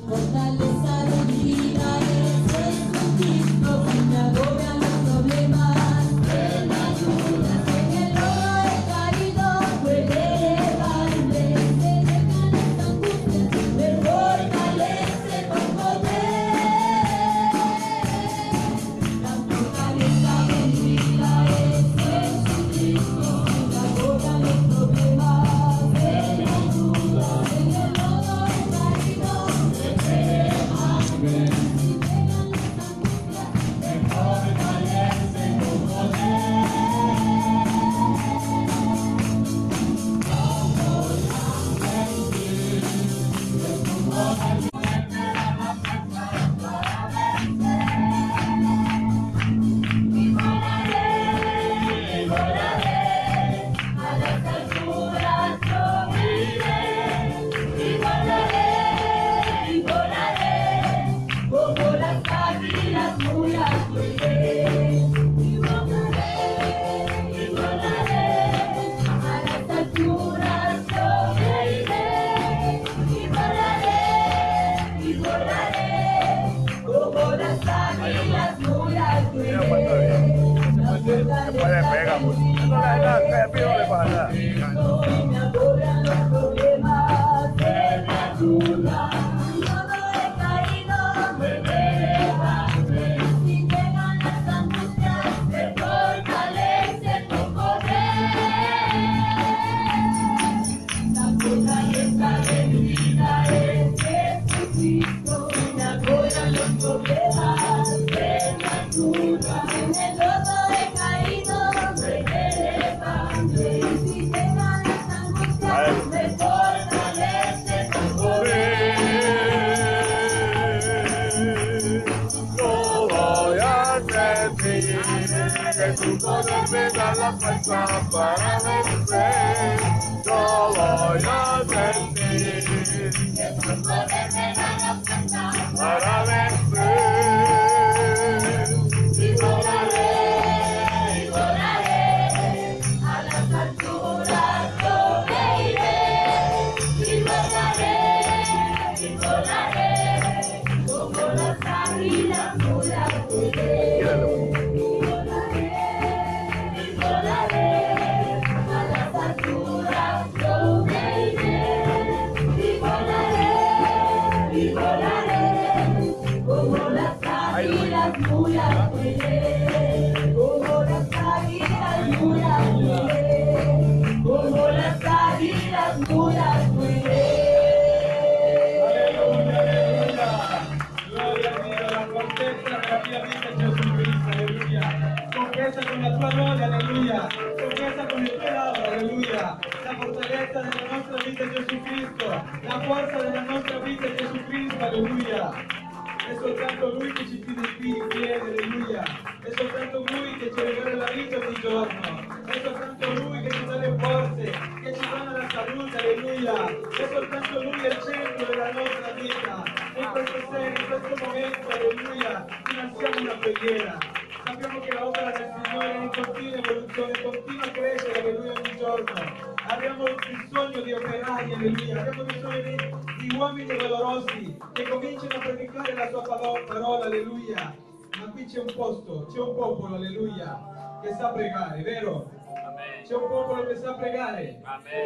C'è un popolo, alleluia, che sa pregare, vero? C'è un popolo che sa pregare.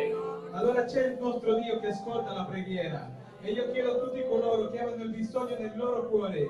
Allora c'è il nostro Dio che ascolta la preghiera. E io chiedo a tutti coloro che hanno il bisogno nel loro cuore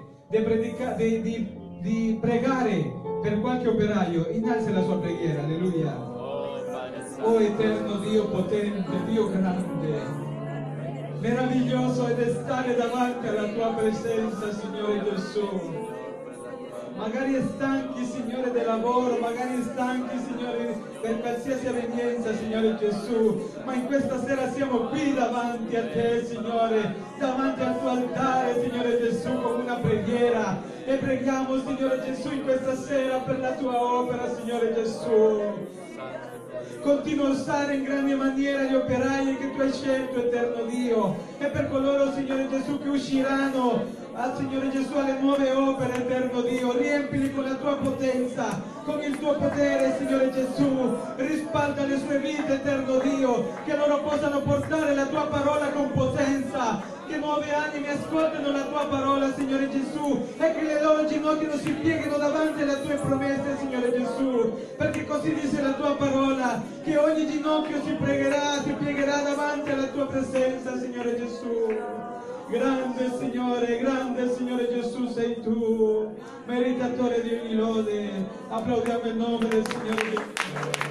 di pregare per qualche operaio, innalzi la sua preghiera, alleluia. Oh eterno Dio potente, Dio grande, meraviglioso ed è stare davanti alla tua presenza, Signore Gesù. Magari stanchi, Signore, del lavoro, magari stanchi, Signore, per qualsiasi evenienza, Signore Gesù, ma in questa sera siamo qui davanti a Te, Signore, davanti al tuo altare, Signore Gesù, con una preghiera, e preghiamo, Signore Gesù, in questa sera per la tua opera, Signore Gesù. Continua a usare in grande maniera gli operai che tu hai scelto, eterno Dio, e per coloro, Signore Gesù, che usciranno al Signore Gesù alle nuove opere, eterno Dio, riempili con la tua potenza, con il tuo potere, Signore Gesù, rispalda le sue vite, eterno Dio, che loro possano portare la tua parola con potenza, che nuove anime ascoltano la tua parola, Signore Gesù, e che le loro ginocchia non si piegano davanti alle tue promesse, Signore Gesù, perché così dice la tua parola, che ogni ginocchio si piegherà davanti alla tua presenza, Signore Gesù. Grande Signore Gesù sei tu, meritatore di ogni lode. Applaudiamo il nome del Signore Gesù.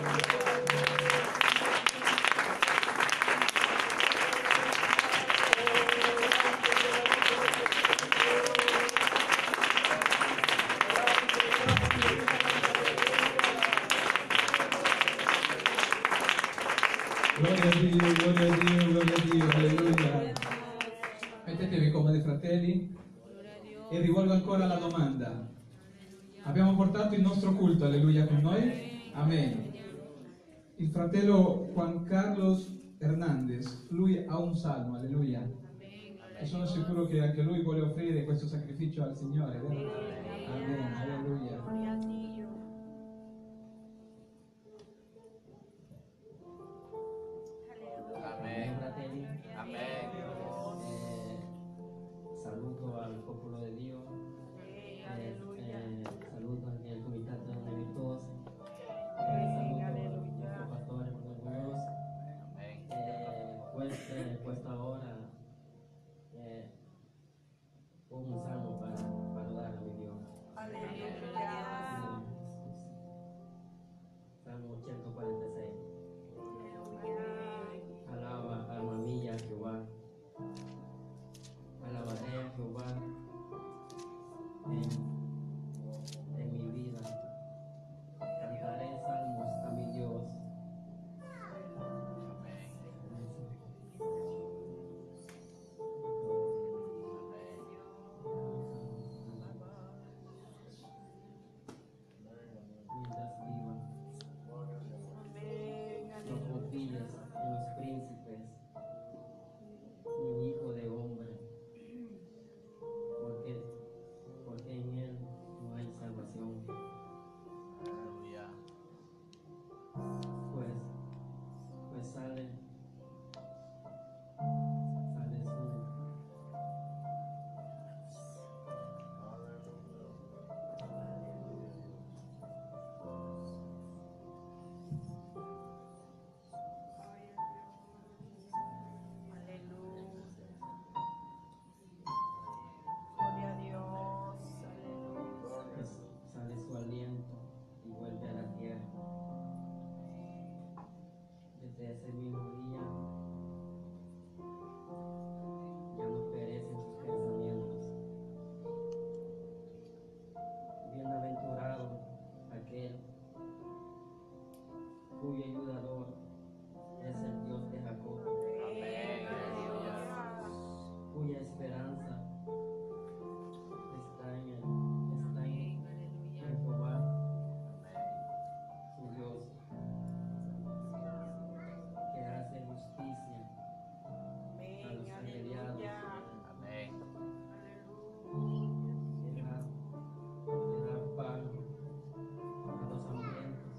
Gloria a Dio, gloria a Dio, gloria a Dio, alleluia. Mettetevi comodi, fratelli, e rivolgo ancora la domanda. Abbiamo portato il nostro culto, alleluia, con noi? Amen. Il fratello Juan Carlos Hernandez, lui ha un salmo, alleluia. E sono sicuro che anche lui vuole offrire questo sacrificio al Signore, vero? Amen, alleluia. Saluto al popolo de Dios, saluto al Comitato de Virtuosos, saluto a nuestros pastores orgullosos. Questa ora un salmo para dar a mi Dios. Salmo 146. Alaba, alma mía, Jehová. Alabaré a Jehová en mi vida. Cantaré salmos a mi Dios. Mientras viva, no confíes en los príncipes, ni hijo de hombre, porque en él no hay salvación. Pues sale su aliento y vuelve a la tierra. Desde ese mismo día ya no perecen sus pensamientos. Bienaventurado aquel cuyo ayudador es el Dios de Jacob, cuya esperanza está en Jehová, su Dios, que hace justicia a los asediados, que da pan a los hambrientos.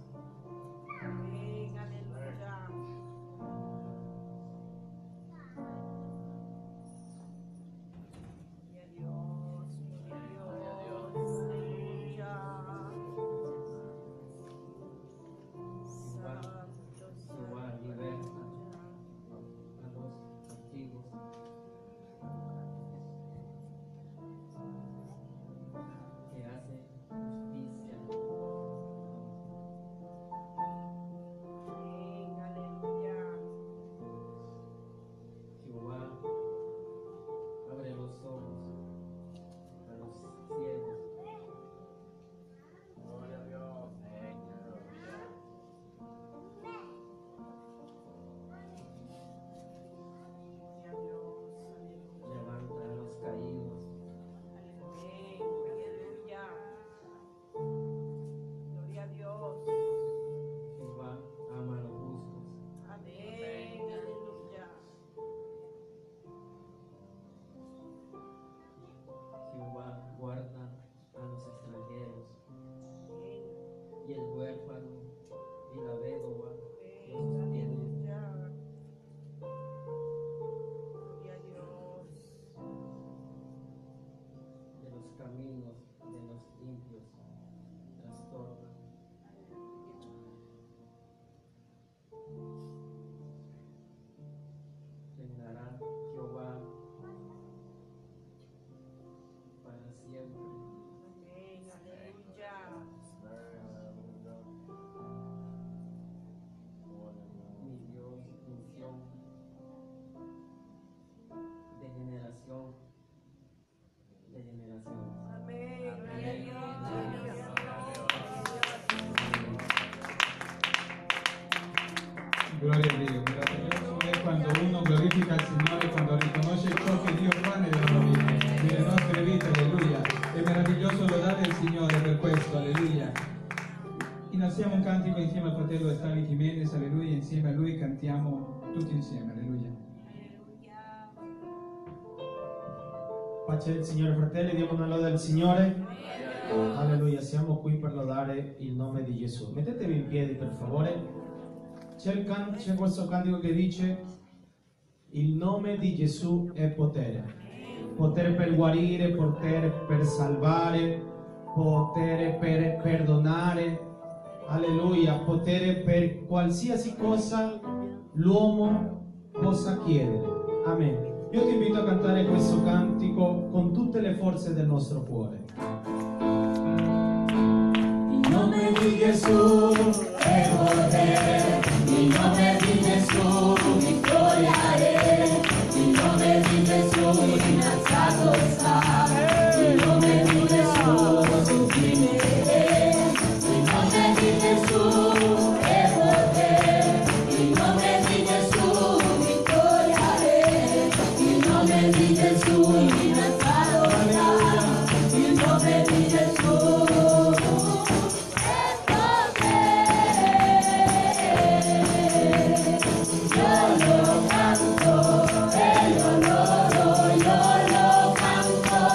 siempre. Mi Dios, unción de generación de generación. Gloria a Dio, meraviglioso è quando uno glorifica il Signore, quando riconosce ciò che Dio fa nelle nostre vite, alleluia. È meraviglioso lodare il Signore per questo, alleluia. Innalziamo un cantico insieme al fratello Estavi Jimenez, alleluia, insieme a lui cantiamo tutti insieme, alleluia. Pace del Signore, fratelli, diamo una lode al Signore. Alleluia, siamo qui per lodare il nome di Gesù. Mettetevi in piedi, per favore. C'è questo cantico che dice: il nome di Gesù è potere. Potere per guarire, potere per salvare, potere per perdonare. Alleluia, potere per qualsiasi cosa l'uomo possa chiedere. Amen. Io ti invito a cantare questo cantico con tutte le forze del nostro cuore. Il nome di Gesù è potere, il nome di Gesù vittoria è, il nome di Gesù innalzato sta, il nome di Gesù sublime è, il nome di Gesù è potere, il nome di Gesù vittoria è, il nome di Gesù innalzato sta, il nome di Gesù. Yo lo canto,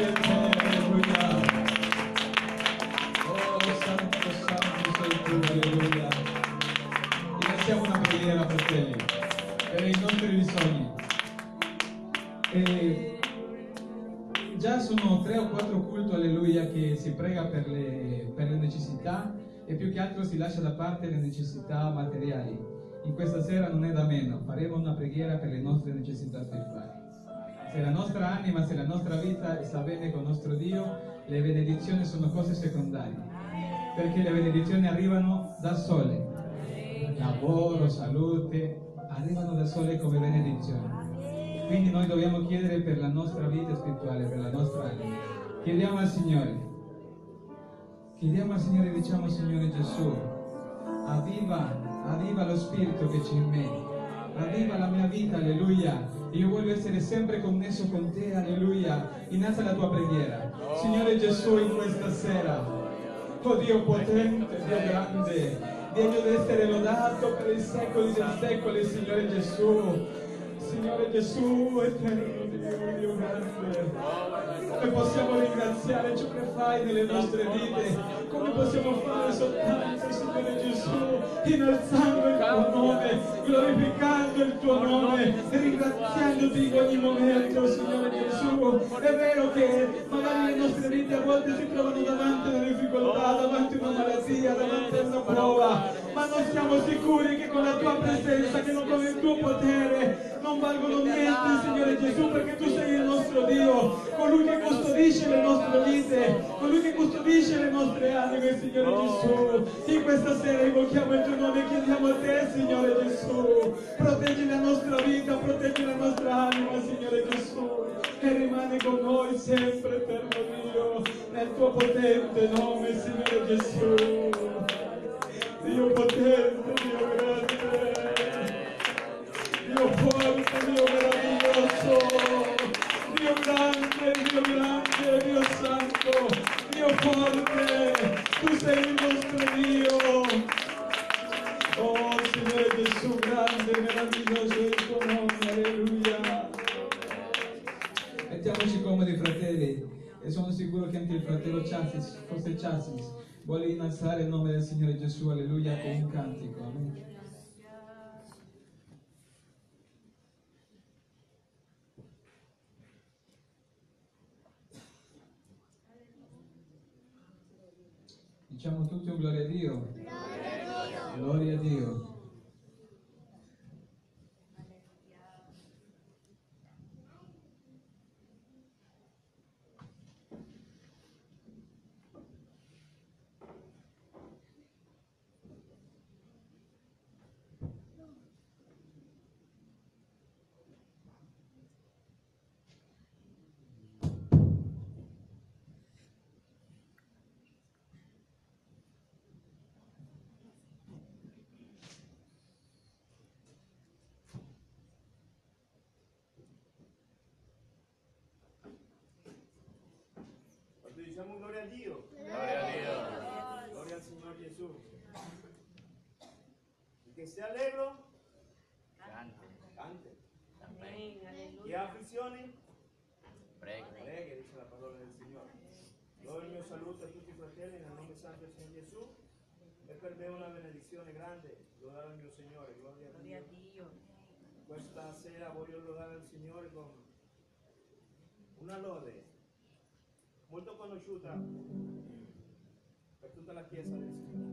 potente, alleluia. Oh, santo, santo sei tu, alleluia. Iniziamo una preghiera, fratelli, per i nostri bisogni. Già sono 3 o 4 culti, alleluia, che si prega per le necessità e più che altro si lascia da parte le necessità materiali. In questa sera non è da meno, faremo una preghiera per le nostre necessità spirituali. Se la nostra anima, se la nostra vita sta bene con nostro Dio, le benedizioni sono cose secondarie, perché le benedizioni arrivano da sole. Lavoro, salute, arrivano da sole come benedizioni. Quindi noi dobbiamo chiedere per la nostra vita spirituale, per la nostra anima. Chiediamo al Signore, diciamo: Signore Gesù, avviva lo spirito che c'è in me, avviva la mia vita, alleluia. Io voglio essere sempre connesso con te, alleluia. Innalza la tua preghiera. Signore Gesù, in questa sera, oh Dio potente, Dio grande, degno di essere lodato per i secoli dei secoli, Signore Gesù. Signore Gesù, eterno Dio grande, come possiamo ringraziare ciò che fai nelle nostre vite? Come possiamo fare soltanto, Signore Gesù, innalzando il tuo nome, glorificando il tuo nome, ringraziandoti in ogni momento, Signore Gesù. È vero che magari le nostre vite a volte si trovano davanti a una difficoltà, davanti a una malattia, davanti a una prova, ma noi siamo sicuri che con la tua presenza, che non con il tuo potere, non valgono niente, Signore Gesù, perché tu sei il nostro Dio, colui che custodisce le nostre vite, colui che custodisce le nostre anime, Signore Gesù. In questa sera invochiamo il tuo nome e chiediamo a te, Signore Gesù, proteggi la nostra vita, proteggi la nostra anima, Signore Gesù, e rimani con noi sempre, eterno Dio, nel tuo potente nome, Signore Gesù. Dio potente, Dio grande, Dio forte, Dio meraviglioso, Dio grande, Dio santo, Dio forte, tu sei il nostro Dio. Oh Signore Gesù, grande, meraviglioso è il tuo nome, alleluia. Mettiamoci comodi, fratelli, e sono sicuro che anche il fratello Chassis, forse Chassis, vuole innalzare il nome del Signore Gesù, alleluia, con un cantico. Amen. Diciamo tutti un gloria a Dio. Gloria a Dio. Diciamo gloria a Dio. Gloria a Dio. Gloria al Signor Gesù. El que esté alegre, cante. ¿Y aflicciones? Pregue, dice la palabra del Signore. Io il mio saluto a tutti i fratelli nel nome santo del Signore Gesù e per me una benedizione grande lodare al mio Signore. Gloria a Dio. Questa sera voglio lodare al Signore con una lode molto conosciuta per tutta la Chiesa del Signore.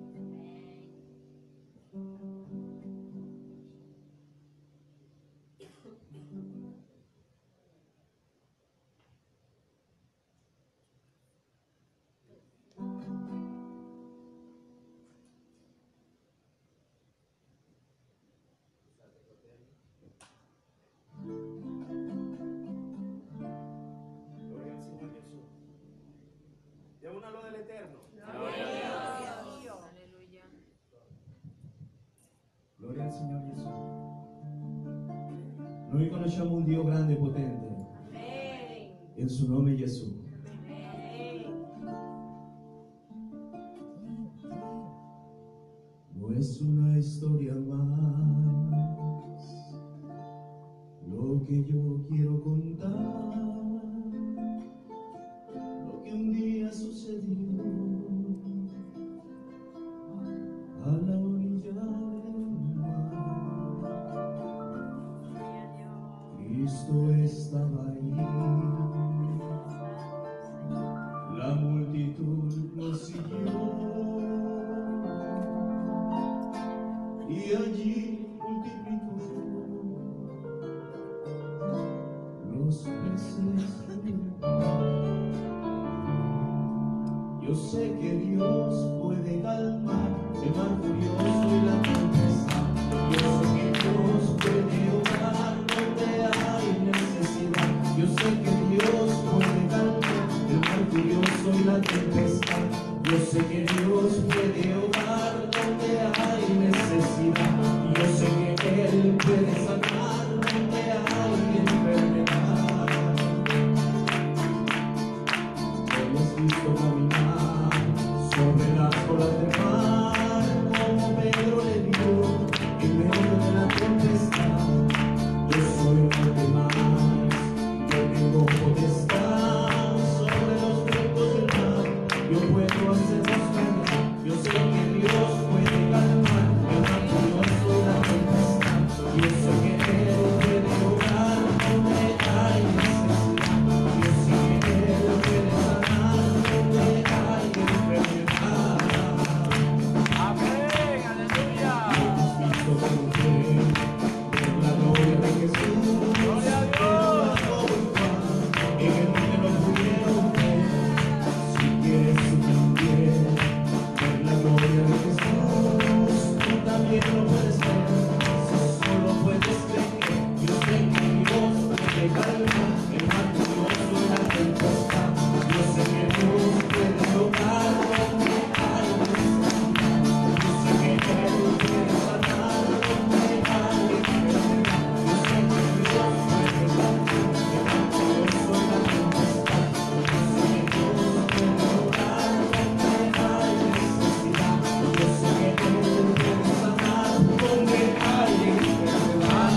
Gloria al Signor Gesù. Diamo una lode all'Eterno. Gloria a Dio. Alleluia. Gloria al Signor Gesù. Noi conosciamo un Dio grande e potente. Amen. Il suo nome è Gesù. No es una historia más lo que yo quiero contar. sé que Dios puede calmar el mar furioso y la tempestad. Yo sé que Dios puede obrar donde hay necesidad. Yo sé que Dios puede calmar el mar furioso y la tempestad. Yo sé que Dios puede obrar donde hay necesidad. Yo sé que Él puede sanar donde hay enfermedad. Hemos visto caminar sobre las olas del mar, como Pedro le vio en medio de la tempestad. Yo soy más que más, yo tengo potestad sobre los vientos del mar. Yo puedo hacerlos callar. Yo sé que Dios puede calmar el mar furioso y la tempestad. Yo sé que Él puede obrar donde hay necesidad. Yo sé que Él puede sanar donde hay enfermedad. Amén, aleluya. Hemos visto crecer en la gloria de Jesús. Gloria a Dios. En el mundo no pudieron ver. Si quieres tú también ver la gloria de Jesús, tú también lo puedes ver. Si solo puedes creer, yo sé que Dios puede calmar el mar furioso y la tempestad. Yo sé que Dios puede obrar donde hay necesidad. Yo sé que Él puede sanar donde hay enfermedad. Yo sé que Dios puede calmar el mar furioso y la tempestad. Yo sé que Dios puede obrar donde hay necesidad. Yo sé que Él puede sanar donde hay enfermedad.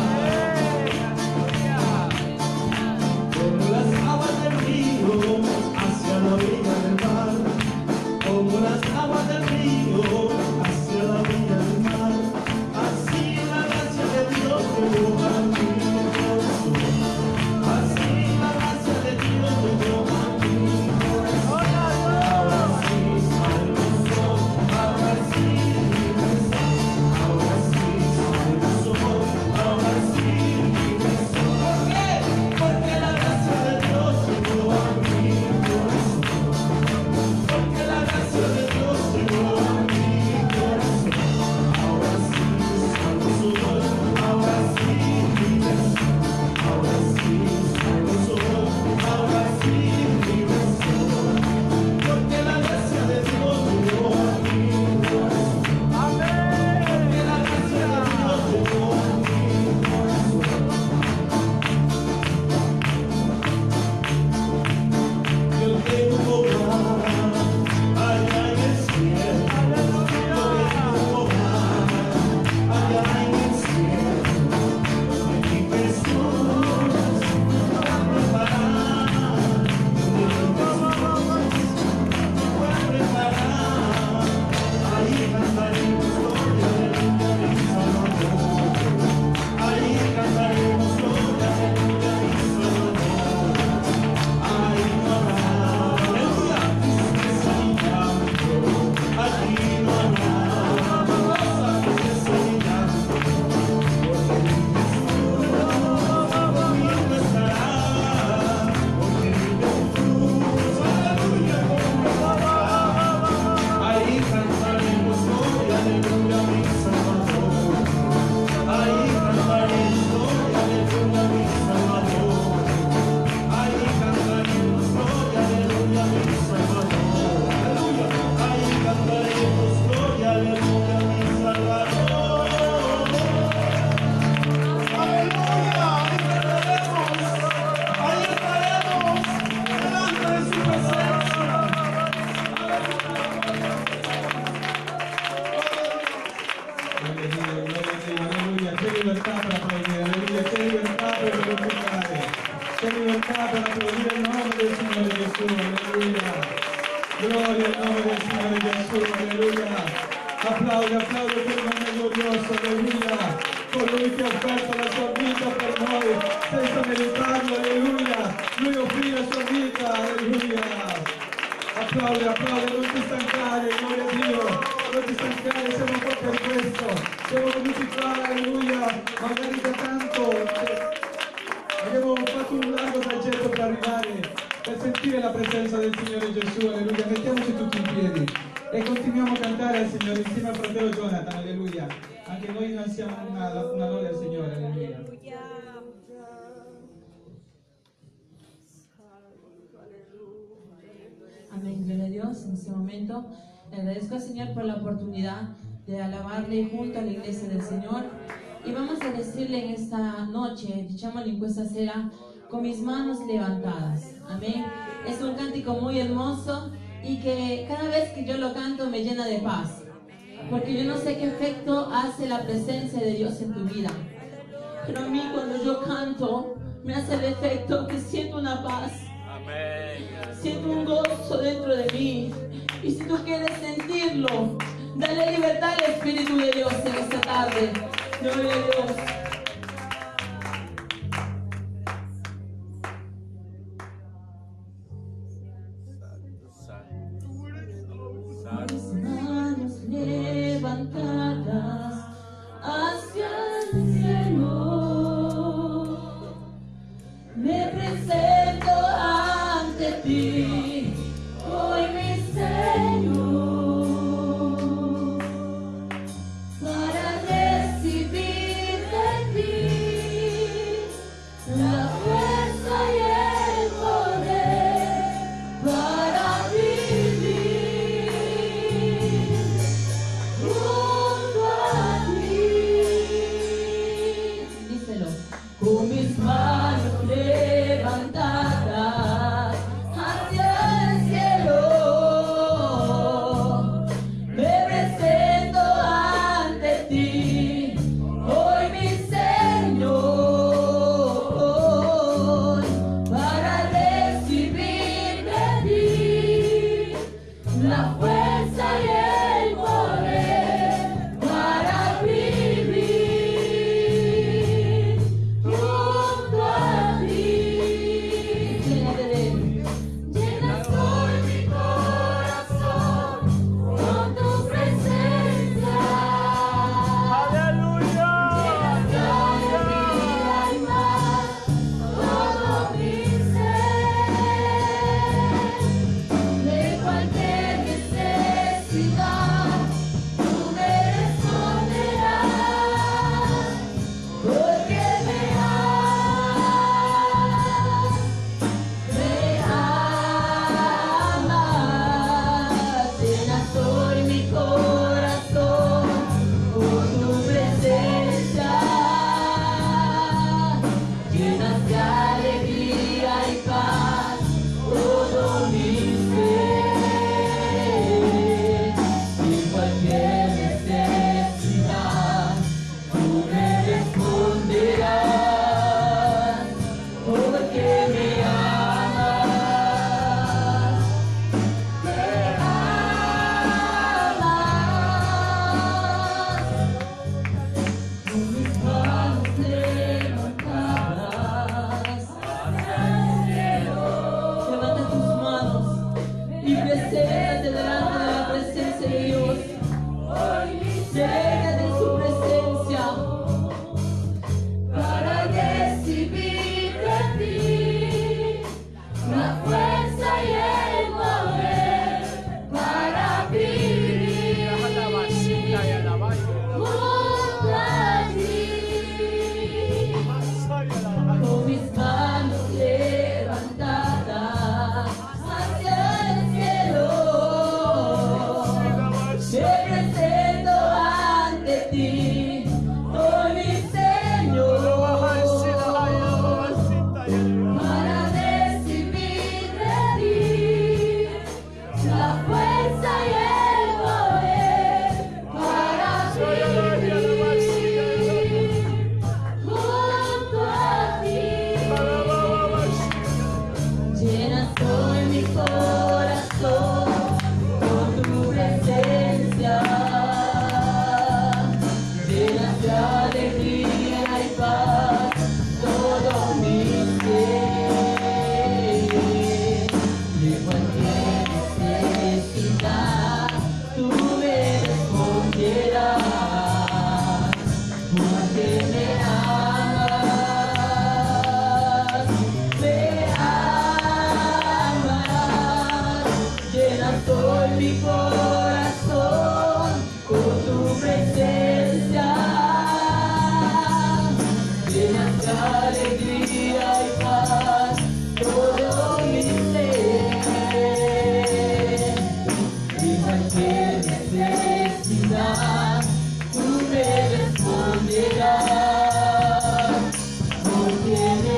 Como las aguas del río hacia la orilla del mar, como las aguas del río hacia la orilla del mar, así la gracia de Dios llegó a mi corazón. Así la gracia de Dios llegó a mi corazón. Ahora sí salvo soy, ahora sí libre soy, ahora sí salvo soy, ahora sí libre soy. ¿Por qué? Porque la gracia de Dios llegó a mi corazón. Porque la gracia de Dios llegó a mi corazón. Ahora sí salvo soy, ahora sí libre soy, ahora sí salvo soy, ahora sí libre soy. Porque la gracia de Dios llegó a mi corazón. Amén. Porque la gracia de Dios llegó a mi corazón. Yo tengo un hogar allá en el cielo. Yo tengo un hogar allá en el cielo. Donde mi Jesús va a preparar. Donde mi Jesús va a preparar. Ahí cantaremos gloria, aleluya, mi Salvador. Ahí cantaremos gloria, aleluya, mi Salvador. Ahí no habrá, aleluya, tristeza ni llanto. Allí no habrá dolorosa tristeza ni llanto. Porque mi Jesús conmigo estará. Porque mi Jesús, aleluya, conmigo estará. Ahí cantaremos gloria, aleluya, mi Salvador. Ahí cantaremos gloria, aleluya, mi Salvador. Ahí cantaremos gloria, aleluya, mi Salvador. Aleluya. Ahí cantaremos gloria, aleluya, mi Salvador. Aleluya. Ahí estaremos delante de su presencia. Aleluya, qué libertad para aplaudir, aleluya, qué libertad para glorificar, qué libertad para aplaudir el nombre del Señor Jesús, aleluya. Gloria al nombre del Señor Jesús, aleluya. Aplaude, aplaude per il nome glorioso, alleluia. Colui che ha offerto la sua vita per noi, senza meritarlo, alleluia. Lui offrì la sua vita, alleluia. Applaude, applaude, non ti stancare, gloria a Dio. Non ti stancare, siamo qua per questo. Siamo venuti qua, alleluia, magari da tanto. Abbiamo fatto un largo tragitto per arrivare, per sentire la presenza del Signore Gesù, alleluia. Mettiamoci tutti in piedi e continuiamo a cantare al Signore insieme al fratello Jonathan, alleluia. Anche noi innalziamo una lode al Signore, alleluia. Amén, gloria a Dios. En este momento le agradezco al Señor por la oportunidad de alabarle junto a la iglesia del Señor. Y vamos a decirle en esta noche, diciamole in questa sera, con mis manos levantadas. Amén. Es un cántico muy hermoso y que cada vez que yo lo canto me llena de paz. Porque yo no sé qué efecto hace la presencia de Dios en tu vida. Pero a mí cuando yo canto me hace el efecto que siento una paz. Siento un gozo dentro de mí. Y si tú quieres sentirlo, dale libertad al Espíritu de Dios en esta tarde. Gloria a Dios. Mis manos levantadas hacia el cielo, me presento ante ti, hoy mi Señor, para recibir de corazón con tu presencia. Llenas de alegría y paz todo mi ser. Y cualquier necesidad tú me responderás, porque me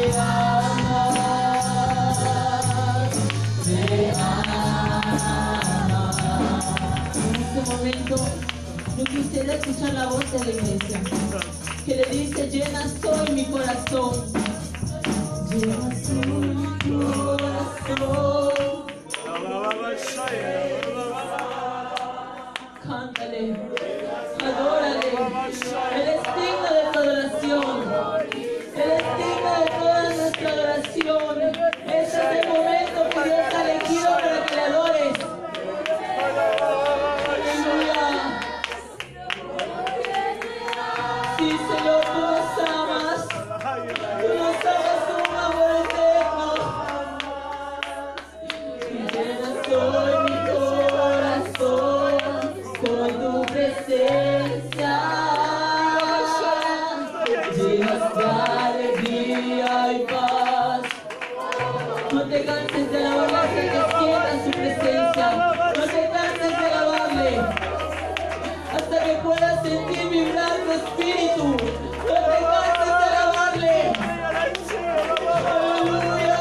amas, me amas. En este momento yo quisiera escuchar la voz de la iglesia que le dice: llena soy mi corazón, llena soy mi corazón. Cántale, adórale. Él es digno de tu adoración. Él es digno de toda nuestra adoración. Este es el momento que Dios ha elegido para que le adores. Aleluya. Sí, Señor, tú nos amas. Tú nos amas con un amor eterno. Y llena soy mi corazón con tu presencia. Llenas de alegría y paz. No te canses de alabarle hasta que sientas su presencia. No te canses de alabarle hasta que puedas sentir vibrar tu espíritu. No te canses de alabarle. Aleluya.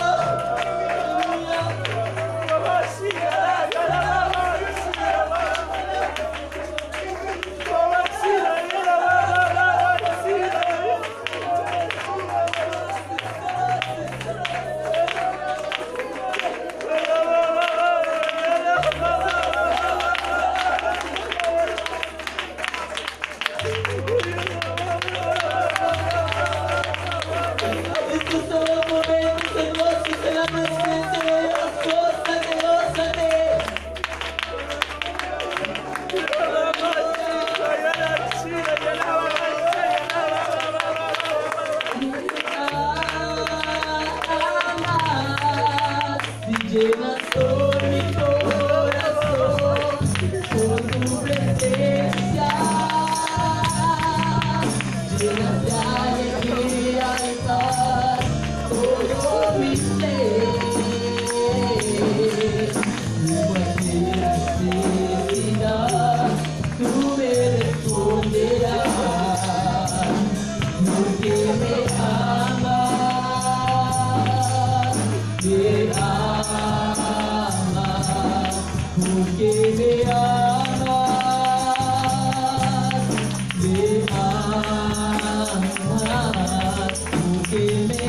Estos son los momentos hermosos de la presencia de Dios. Gózate, gózate. Amas, si llenas todo mi corazón con tu presencia. Llenas de alegría y paz todo mi ser. Y cualquier necesidad tú me responderás, porque me amas, porque me amas, porque me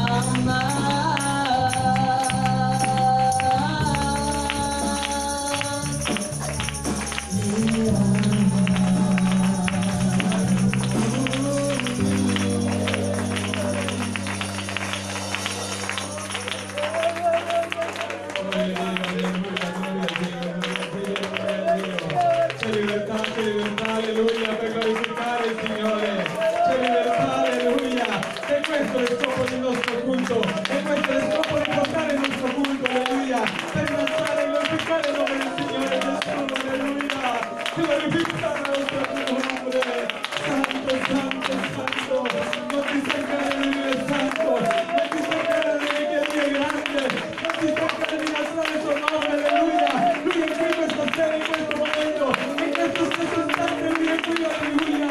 C'è libertà, alleluia, per glorificare il Signore. C'è libertà, alleluia. E questo è il scopo del nostro culto. E questo è il scopo di portare il nostro culto, alleluia. Per innalzare e glorificare il nome del Signore Gesù, alleluia. Glorificare il nostro nome. Santo, santo, santo. Non ti stancare di dire santo. Non ti stancare di dire che Dio è grande. Non ti stancare di innalzare il suo nome, alleluia. Lui è qui questa sera, in questo momento. In questo stesso istante lui è qui, alleluia.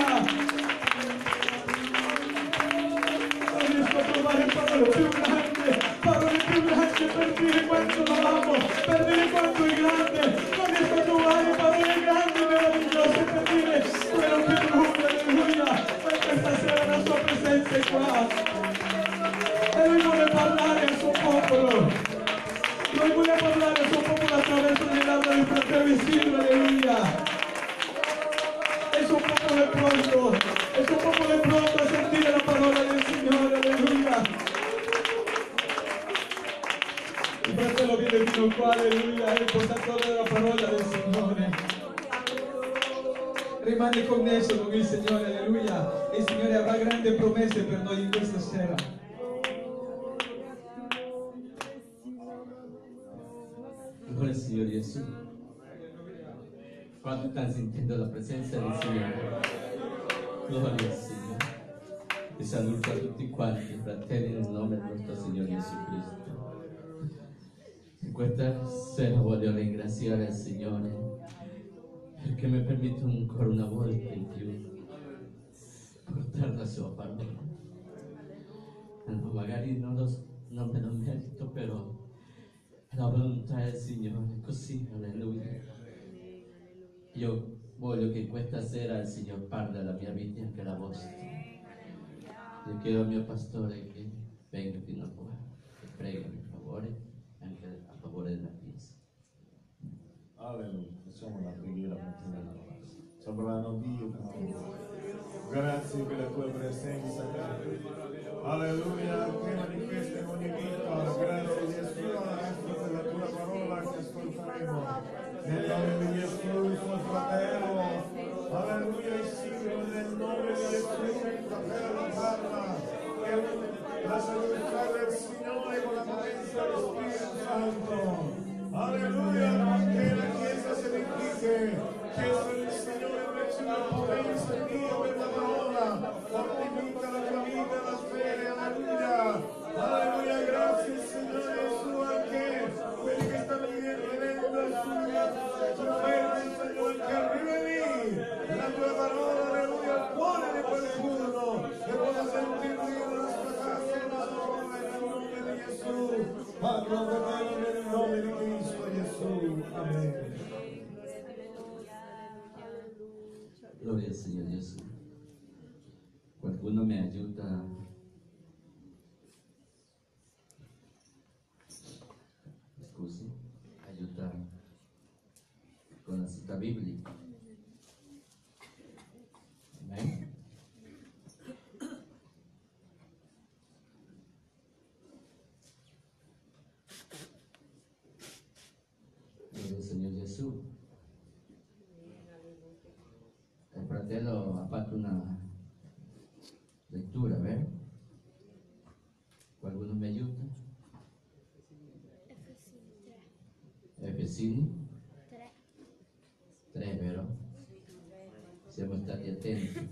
Non riesco a trovare parole più grandi per dire quanto lo amo, per dire quanto è grande. Non riesco a trovare parole grandi e meravigliose per dire quello che è lui, alleluia. Ma questa sera la sua presenza è qua. E lui vuole parlare al suo popolo. Lui vuole parlare al suo popolo attraverso le labbra di fratello Silvio, alleluia. E il suo popolo è pronto. E il suo popolo è pronto a sentire la parola del Signore, alleluia. Il fratello viene fino qua, alleluia, è il portatore della parola del Signore. Rimane connesso con il Signore, alleluia. E il Signore avrà grandi promesse per noi in questa sera. Ancora il Signore Gesù. Quanto stanno sentendo la presenza del Signore? Gloria al Signore. Vi saluto a tutti quanti, fratelli, nel nome del nostro Signore Gesù Cristo. In questa sera voglio ringraziare il Signore perché mi permette ancora una volta in più portare la sua parola. Magari non me lo merito, però è la volontà del Signore, così, alleluia. Io voglio che questa sera il Signore parli alla mia vita e anche alla vostra. Io chiedo al mio pastore che venga fino a qua e prega per favore, anche a favore della Chiesa. Alleluia, facciamo una preghiera fratelli. Sovrano Dio, grazie per la tua presenza. Alleluia, che manifesta in ogni vita. Grazie Gesù, adesso per la tua parola che ascolteremo. Nel nome di Gesù, suo fratello. Alleluia, il Signore, nel nome di Gesù, il fratello parla. E la salute del Signore con la potenza dello Spirito Santo. Alleluia, che la Chiesa si edifiche, chiesa del Signore riceve la potenza di Dio per la parola, fortifica la tua vita, la fede, alleluia, alleluia, grazie Signore Gesù, anche quelli che stanno venendo sul fermo, Signore, che arrivi la tua parola, alleluia, al cuore di qualcuno, che possa sentire Dio nella sua casa, la parola nel nome di Gesù, parlo fratello nel nome di Cristo Gesù, amen. Gloria al Signore Gesù. Qualcuno mi aiuta? Scusi, aiuta con la cita biblica. Amen. Gloria al Signore Gesù. Il fratello ha fatto una lettura, vero? Qualcuno mi aiuta? Efesini 3, vero? Siamo stati attenti.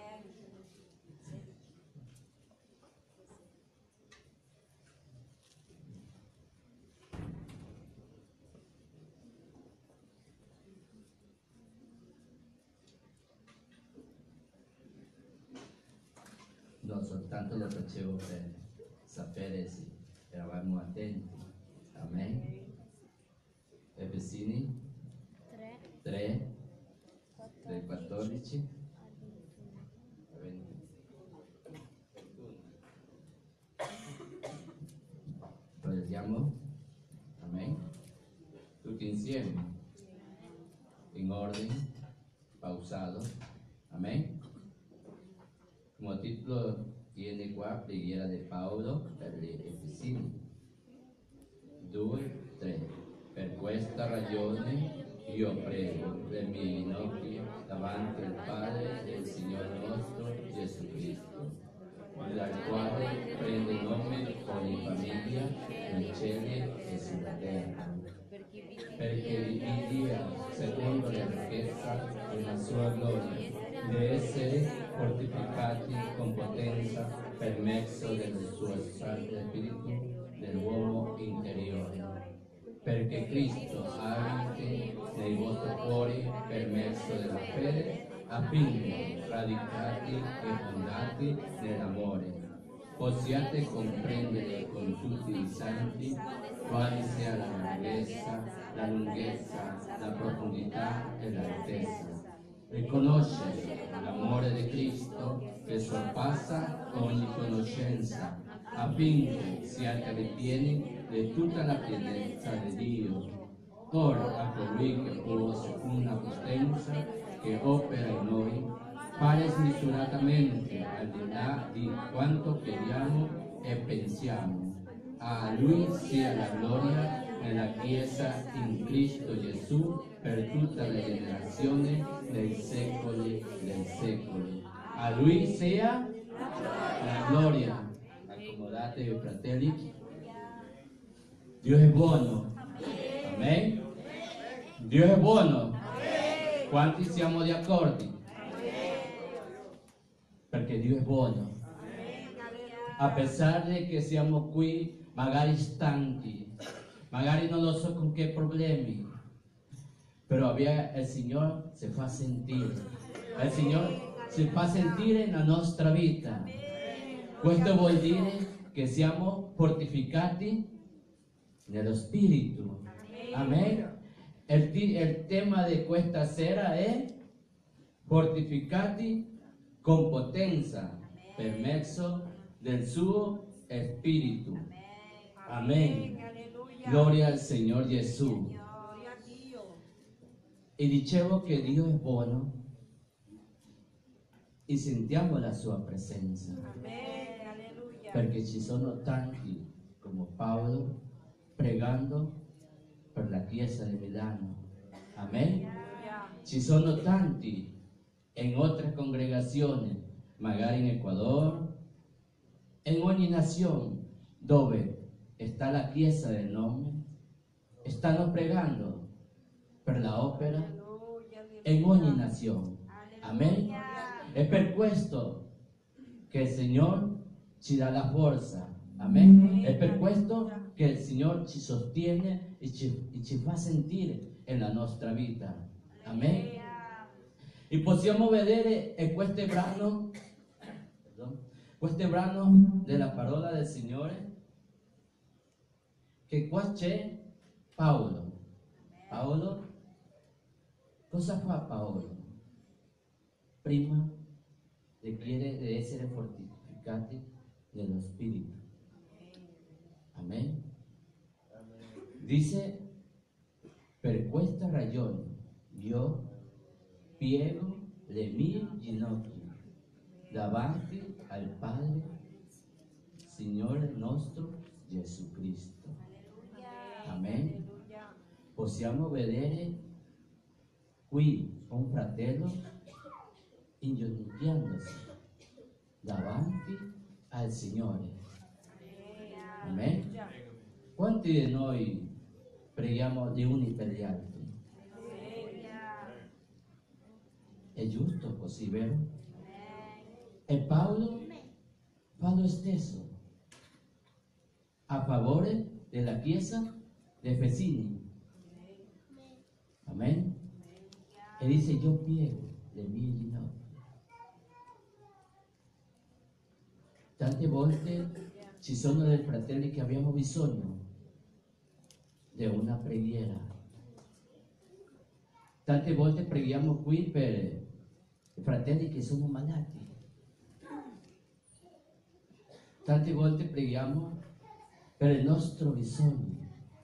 No, soltanto lo facevo per sapere se eravamo attenti. Amen. Efesini 3, 14 a 21. Preghiamo. Amen. Tutti insieme, in ordine, pausado. Amen. Como título tiene qua preghiera di Paolo per gli Efesini 2, 3. Per questa ragione io prego le mie ginocchia davanti al Padre del Signore nostro Gesù Cristo, dal quale prende nome ogni famiglia nei cieli e sulla terra, perché vi dia, secondo la ricchezza della sua gloria, di essere fortificati con potenza per mezzo del suo Santo Spirito dell'uomo interiore, perché Cristo abiti nei vostri cuori per mezzo della fede, affinché, radicati e fondati nell'amore, possiate comprendere con tutti i santi quale sia la larghezza, la lunghezza, la profondità e l'altezza. Riconoscere l'amore di Cristo che sorpassa ogni conoscenza, affinché siate ripieni di tutta la pienezza di Dio. Ora a colui che può, secondo la potenza che opera in noi, fare smisuratamente al di là di quanto chiediamo e pensiamo. A Lui sia la gloria nella Chiesa in Cristo Gesù per tutta la generazione dei secoli dei secoli. A Lui sia la gloria. Accomodatevi, fratelli. Dio è buono. Amen. Dio è buono. Quanti siamo d'accordo? Perché Dio è buono. A pesar de che siamo qui, magari stanchi, magari non lo so con che problemi, però il Signore si fa sentire. Il Signore si fa sentire nella nostra vita. Questo vuol dire che siamo fortificati nello Spirito. Amen. Il tema di questa sera è fortificati con potenza per mezzo del suo Spirito. Amen. Gloria al Signor Gesù. E dicevo che Dio è buono e sentiamo la sua presenza. Perché ci sono tanti come Paolo pregando per la Chiesa di Milano. Amen. Ci sono tanti in altre congregazioni, magari in Ecuador, in ogni nazione dove sta la Chiesa del nome, stanno pregando per la opera in ogni nazione. Amen. È per questo che il Signore ci dà la forza. Amen. È per questo che il Signore ci sostiene e ci fa sentire nella nostra vita. Amen. E possiamo vedere in questo brano della parola del Signore che qua c'è Paolo. Paolo, cosa fa Paolo? Prima di essere fortificati nello Spirito. Amen. Dice, per questa ragione io piego le mie ginocchia davanti al Padre, Signore nostro Gesù Cristo. Amen. Possiamo vedere qui un fratello inginocchiandosi davanti al Signore. Amen. Quanti di noi preghiamo gli uni per gli altri? È giusto così, vero? E Paolo fa lo stesso a favore della Chiesa di Efesini. Amen. E dice, io piego le mie ginocchia. Tante volte ci sono dei fratelli che abbiamo bisogno di una preghiera. Tante volte preghiamo qui per i fratelli che sono malati. Tante volte preghiamo per il nostro bisogno.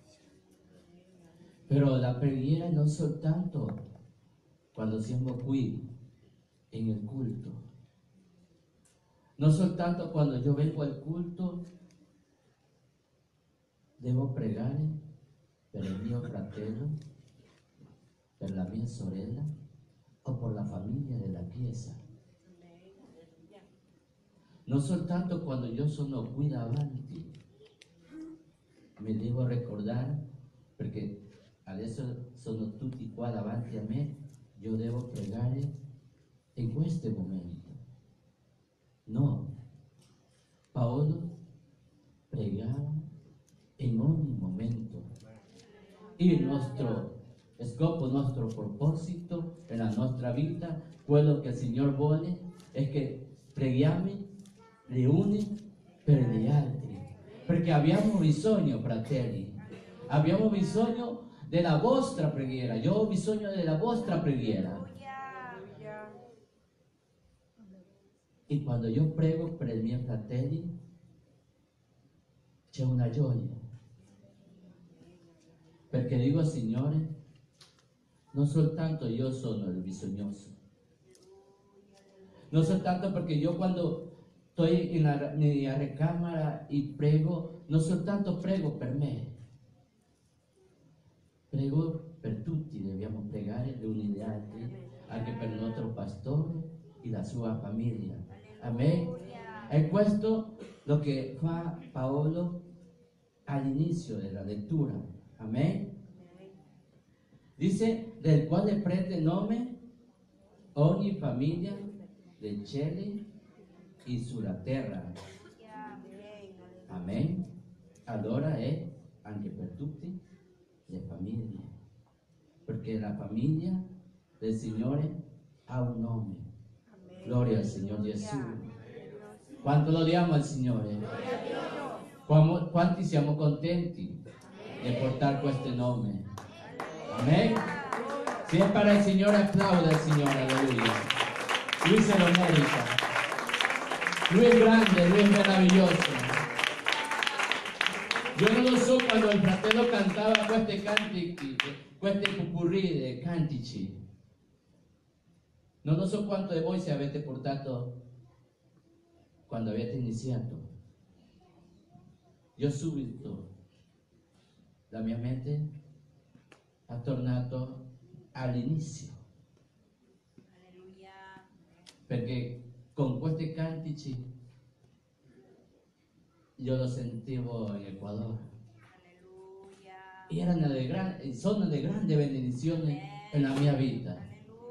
Però la preghiera non soltanto quando siamo qui nel culto. Non soltanto quando io vengo al culto devo pregare per il mio fratello, per la mia sorella o per la famiglia della Chiesa. Non soltanto quando io sono qui davanti mi devo ricordare, perché adesso sono tutti qua davanti a me, io devo pregare in questo momento. No, Paolo pregava in ogni momento. Il nostro scopo, il nostro proposito nella nostra vita, quello che il Signore vuole è che preghiamo gli uni per gli altri, perché abbiamo bisogno, fratelli, abbiamo bisogno della vostra preghiera. Io ho bisogno della vostra preghiera. E quando io prego per i miei fratelli c'è una gioia, perché dico, Signore, non soltanto io sono il bisognoso, non soltanto perché io quando sto nella recamera e prego, non soltanto prego per me, prego per tutti, dobbiamo pregare gli uni gli altri, anche per il nostro pastore e la sua famiglia. Amen. E questo lo che fa Paolo all'inizio della lettura. Amen. Dice, del quale prende nome ogni famiglia del cielo e sulla terra. Amen. Allora è anche per tutte le famiglie, perché la famiglia del Signore ha un nome. Gloria al Signor Gesù. Quanto lodiamo al Signore? Quanti siamo contenti di portare questo nome? Amen. Si è para il Signore, applauda al Signore, alleluia. Lui se lo merita. Lui è grande, Lui è meraviglioso. Io non lo so quando il fratello cantava questi cantici, questi pupurri di cantici. Non lo so quanto di voi si avete portato quando avete iniziato. Io subito, la mia mente ha tornato all'inizio. Perché con questi cantici io lo sentivo in Ecuador. Sono delle grandi benedizioni nella mia vita.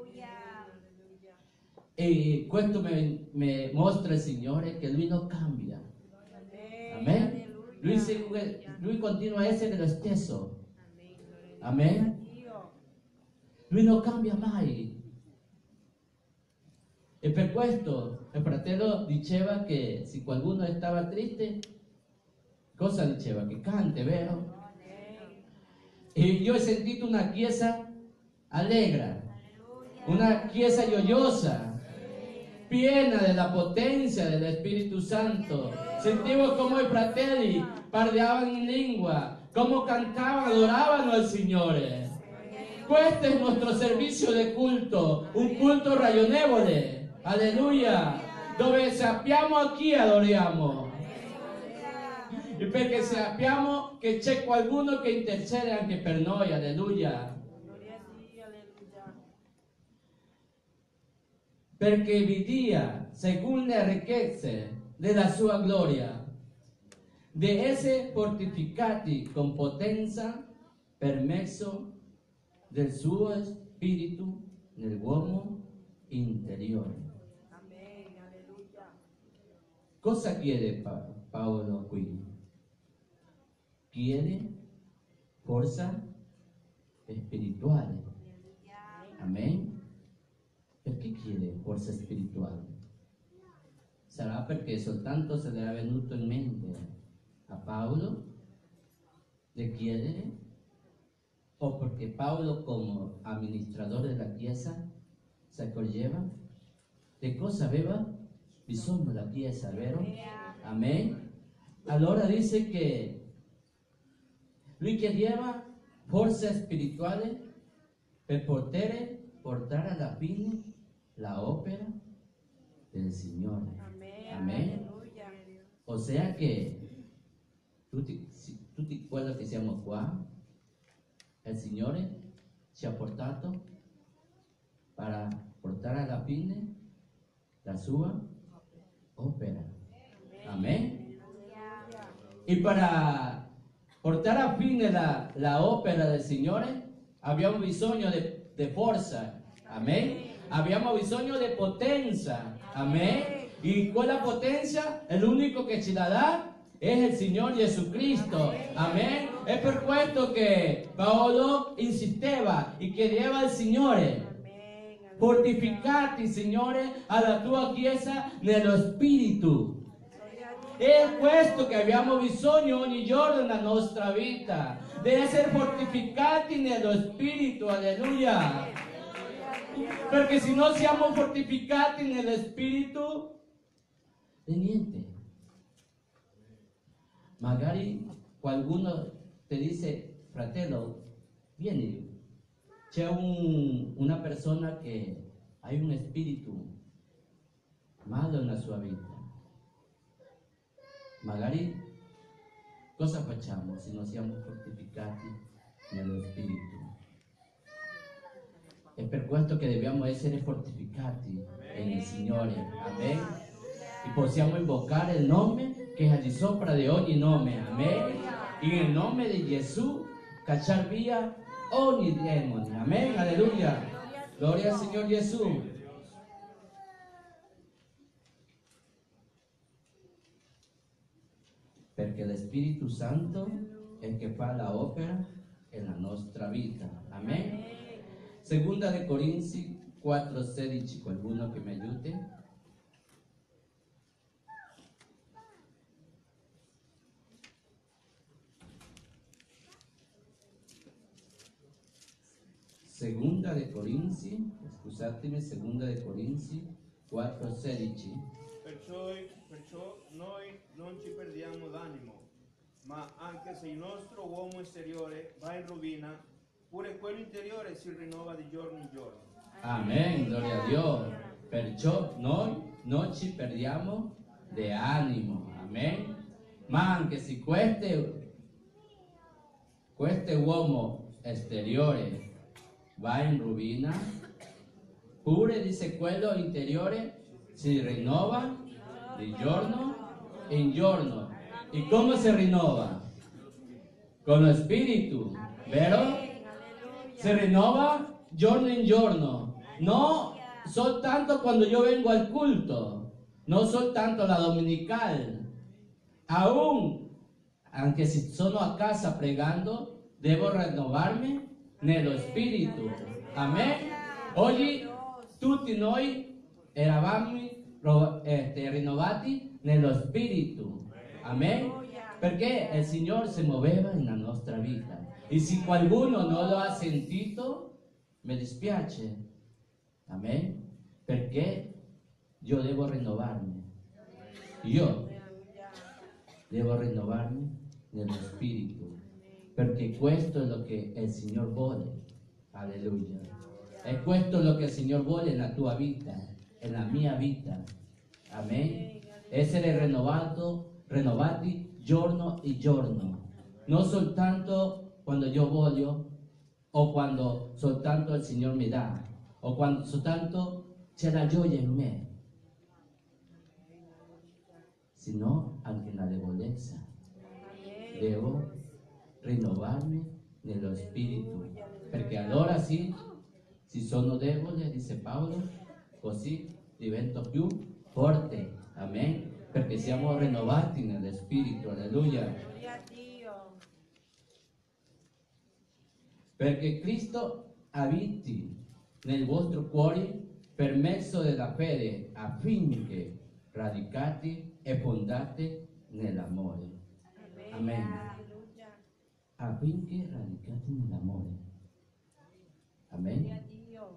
E questo mi mostra il Signore che Lui non cambia. Amen. Lui continua a essere lo stesso. Amen. Lui non cambia mai. E per questo il fratello diceva che se qualcuno stava triste, cosa diceva? Che cante, vero? E io ho sentito una chiesa allegra, una chiesa gioiosa, piena della potenza dello Spirito Santo. Sentivo come i fratelli parlavano in lingua, come cantavano, adoravano al Signore. Questo è il nostro servizio di culto, un culto ragionevole, alleluia, dove sappiamo a chi adoriamo. E perché sappiamo che c'è qualcuno che intercede anche per noi, alleluia. Perché vi dia, secondo le ricchezze della sua gloria, di essere fortificati con potenza per mezzo del suo spirito nell'uomo interiore. Cosa chiede Paolo qui? Chiede forza spirituale. Amen. Perché chiede forza spirituale? Sarà perché soltanto se le è venuto in mente a Paolo di chiedere, o perché Paolo come amministratore della Chiesa si accorgeva di cosa aveva bisogno la Chiesa, vero? Amen. Allora dice che lui chiedeva forza spirituale per poter portare alla fine la opera del Signore. Amen. O sea che tutti quelli che siamo qua, il Signore ci ha portato per portare alla fine la sua opera. Amen. E per portare a fine la opera del Signore abbiamo bisogno di forza. Amen. Abbiamo bisogno di potenza. Amen. E quella potenza è l'unico che ci la dà è il Signore Gesù Cristo. Amen. È per questo che Paolo insisteva e chiedeva al Signore: fortificati, Signore, alla tua Chiesa nello Spirito. È questo che abbiamo bisogno ogni giorno nella nostra vita, di essere fortificati nello Spirito. Alleluia. Perché se non siamo fortificati nello Spirito, di niente. Magari qualcuno ti dice: fratello, vieni, c'è una persona che ha un spirito malo nella sua vita. Magari cosa facciamo se non siamo fortificati nello Spirito? È per questo che dobbiamo essere fortificati nel Signore. Amen. E possiamo invocare il nome che è al di sopra di ogni nome. Amen. E nel nome di Gesù cacciar via ogni demone. Amen. Alleluia. Gloria al Signor Gesù. perché l'Spirito Santo è che fa la opera nella nostra vita. Amen. Segunda de Corinzi 4:16, qualcuno che mi aiuti? Segunda de Corinzi, scusatemi, Segunda de Corinzi 4:16. Perciò noi non ci perdiamo d'animo, ma anche se il nostro uomo esteriore va in rovina, pure quello interiore si rinnova di giorno in giorno. Amen, gloria a Dio. Perciò noi non ci perdiamo di animo. Amen. Ma anche se questo uomo esteriore va in rovina, pure dice quello interiore si rinnova di giorno in giorno. ¿Y cómo se rinnova? Con lo Spirito, vero? Se rinnova giorno in giorno, no soltanto quando yo vengo al culto, no soltanto la dominical, aún, anche se sono a casa pregando, devo rinnovarmi nello Spirito. Amen. Oggi tutti noi eravamo rinnovati nello Spirito. Amen. Perché il Signore si muoveva nella nostra vita. E se qualcuno non lo ha sentito, mi dispiace. Amen. Perché io devo rinnovarmi. Io devo rinnovarmi nello Spirito. Perché questo è lo che il Signore vuole. Alleluia. E questo è lo che il Signore vuole nella tua vita, nella mia vita. Amen. Essere rinnovati giorno in giorno. Non soltanto quando io voglio, o quando soltanto il Signore mi dà, o quando soltanto c'è la gioia in me, sino anche nella debolezza. Devo rinnovarmi nello Spirito, perché allora sì, se sono debole, dice Paolo, così divento più forte. Amen. Perché siamo rinnovati nello Spirito. Alleluia. Perché Cristo abiti nel vostro cuore per mezzo della fede, affinché radicati e fondati nell'amore. Amen. Affinché radicati nell'amore. Amen.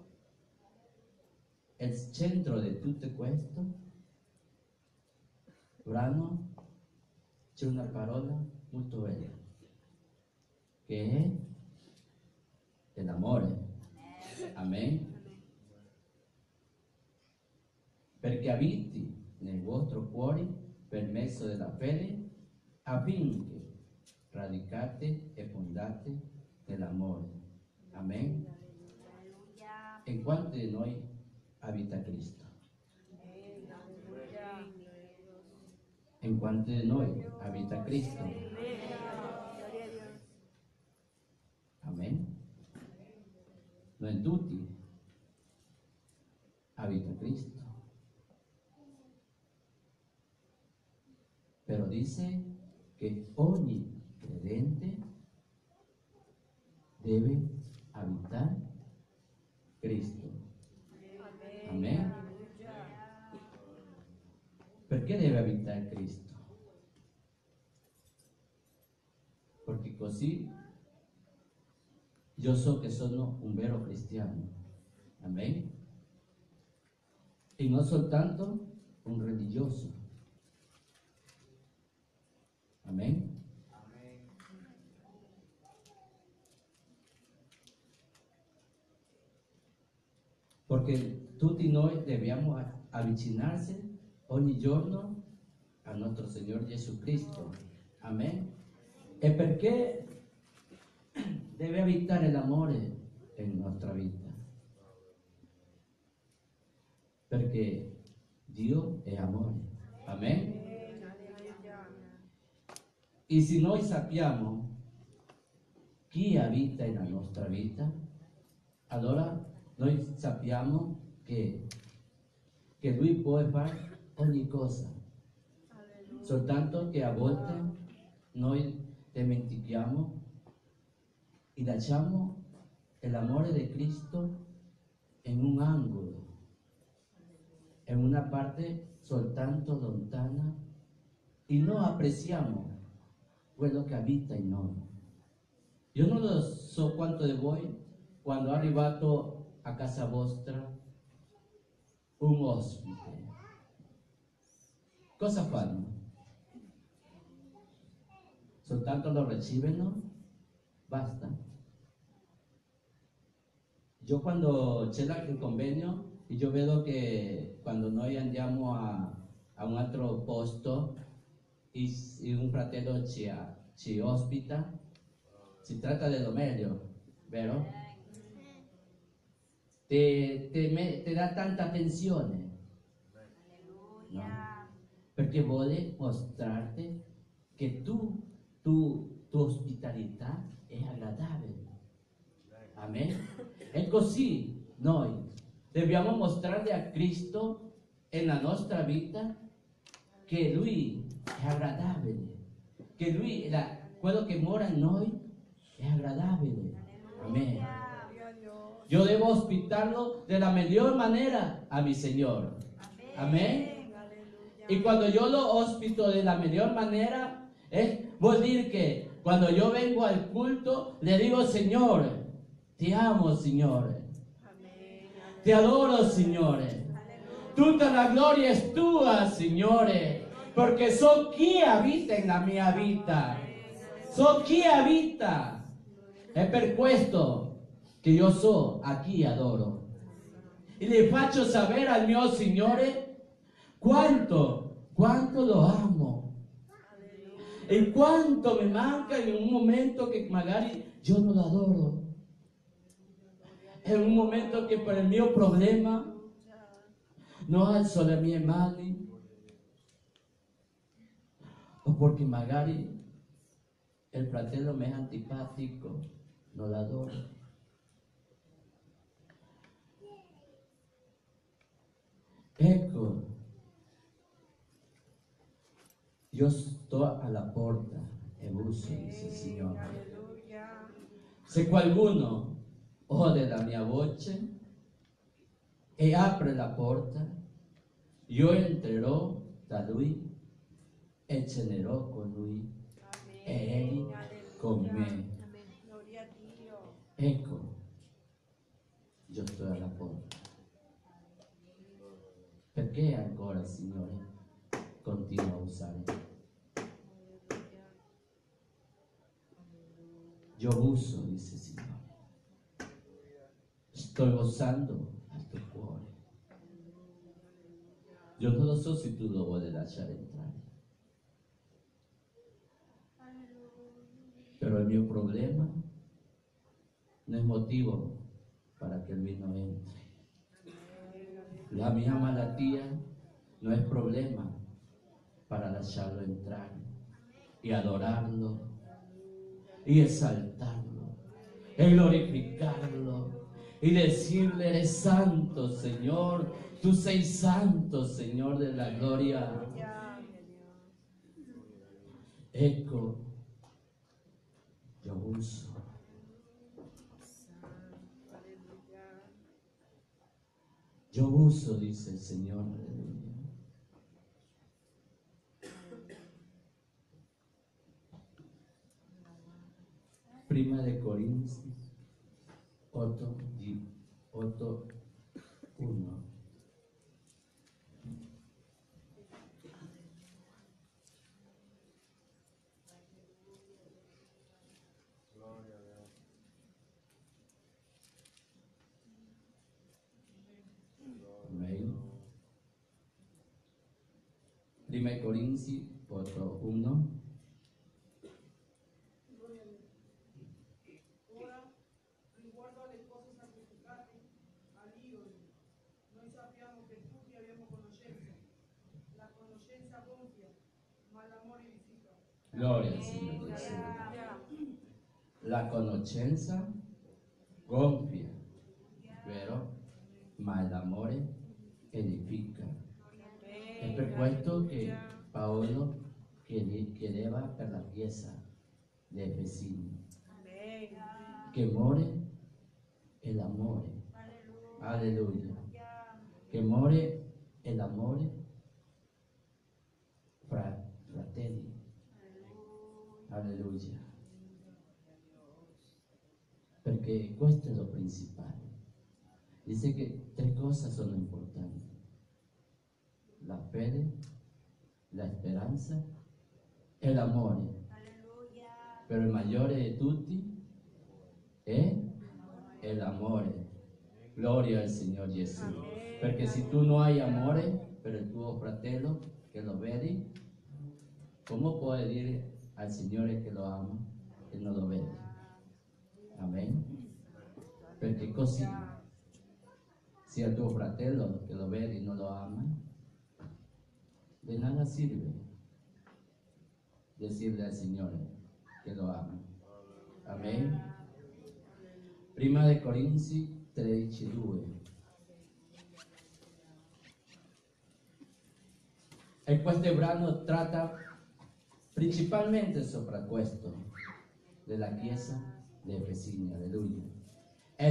Il centro di tutto questo brano c'è una parola molto bella che è l'amore. Amen. Perché abiti nel vostro cuore per mezzo della fede, affinché radicate e fondate nell'amore. Amen. E quanti di noi abita Cristo? En quanti di noi abita Cristo? Amen. Non in tutti abita Cristo. Però dice che ogni credente deve abitare Cristo. Amen. Perché deve abitare Cristo? Perché così io so che sono un vero cristiano. Amen. E non soltanto un religioso. Amen. Perché tutti noi dobbiamo avvicinarsi ogni giorno al nostro Signore Gesù Cristo. Amen. E perché deve abitare l'amore nella nostra vita? Perché Dio è amore. Amen. E se noi sappiamo chi abita nella nostra vita, allora noi sappiamo che Lui può fare ogni cosa. Soltanto che a volte noi dimentichiamo e lasciamo l'amore di Cristo in un angolo, in una parte soltanto lontana, e non apprezziamo quello che abita in noi. Io non lo so quanto di voi, quando è arrivato a casa vostra un ospite, cosa fanno? Soltanto lo ricevono? Basta. Io quando c'è il convegno, io vedo che quando noi andiamo a un altro posto e un fratello ci ospita, si tratta dello meglio, vero? Te dà tanta attenzione, no? Perché vuole mostrarti che tua ospitalità è agradabile. Amen. E così noi dobbiamo mostrare a Cristo nella nostra vita che Lui è agradabile, che Lui, quello che mora in noi, è agradabile. Amen. Io devo ospitarlo della miglior maniera a mi Signore. Amen. E quando io lo ospito della miglior maniera, vuol dire che quando io vengo al culto, le dico: Signore, ti amo, Signore. Ti adoro, Signore. Tutta la gloria è tua, Signore, perché so chi abita nella mia vita. So chi abita. È per questo che io so a chi adoro. E le faccio sapere al mio Signore quanto lo amo. E quanto mi manca in un momento che magari io non lo adoro. È un momento che per il mio problema non alzo le mie mani, o perché magari il fratello mi è antipatico, non l'adoro. Ecco, io sto alla porta e busso, dice il Signore. Se qualcuno ode la mia voce e apre la porta, io entrerò da lui e cenerò con lui e egli con me. Ecco, io sto alla porta. Perché ancora, Signore, continua a usare? Io busso, dice il Signore. Sto bussando al tuo cuore. Io non lo so se tu lo vuoi lasciare entrare. Però il mio problema non è motivo para che lui non entri. La mia malattia non è problema para lasciarlo entrare e adorarlo y exaltarlo y glorificarlo y decirle: eres santo, Señor, tú sei santo, Señor de la gloria. Ecco, yo uso. Yo uso, dice el Señor, aleluya. Prima de Corintios 8:1. Amén. Prima de Corintios 8:1. Gloria al Signore Gesù. La conoscenza gonfia, vero? Ma l'amore edifica. È per questo che Paolo chiedeva per la Chiesa di Efesini, che muore l'amore, alleluia, che muore l'amore fra fratelli, alleluia, perché questo è lo principale. Dice che 3 cose sono importanti: la fede, la speranza e l'amore. Pero il maggiore di tutti è l'amore. Gloria al Signore Gesù. Perché se tu non hai amore per il tuo fratello che lo vedi, come puoi dire al Signore che lo ama e non lo vedi? Amen. Perché così, se il tuo fratello che lo vedi non lo ama, di nada sirve decirle al Signore che lo ama. Amen. Prima de Corinzi 13:2. E questo brano tratta principalmente sopra questo della Chiesa di Efesini, alleluia. E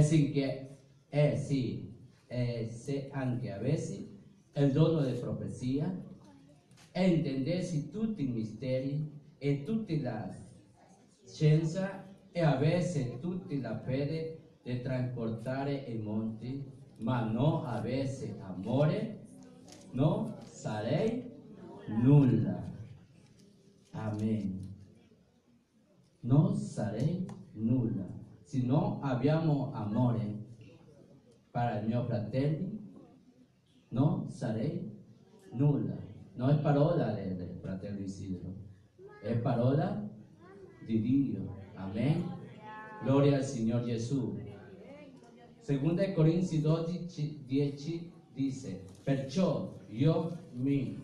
se anche avessi il dono di profezia e intendessi tutti i misteri e tutta la scienza e avesse tutta la fede di trasportare i monti, ma non avesse amore, non sarei nulla. Amen. Non sarei nulla. Se non abbiamo amore per il mio fratello, non sarei nulla. Non è parola del fratello Isidro, è parola di Dio. Amen. Gloria al Signore Gesù. 2 Corinzi 12:10 dice: perciò io mi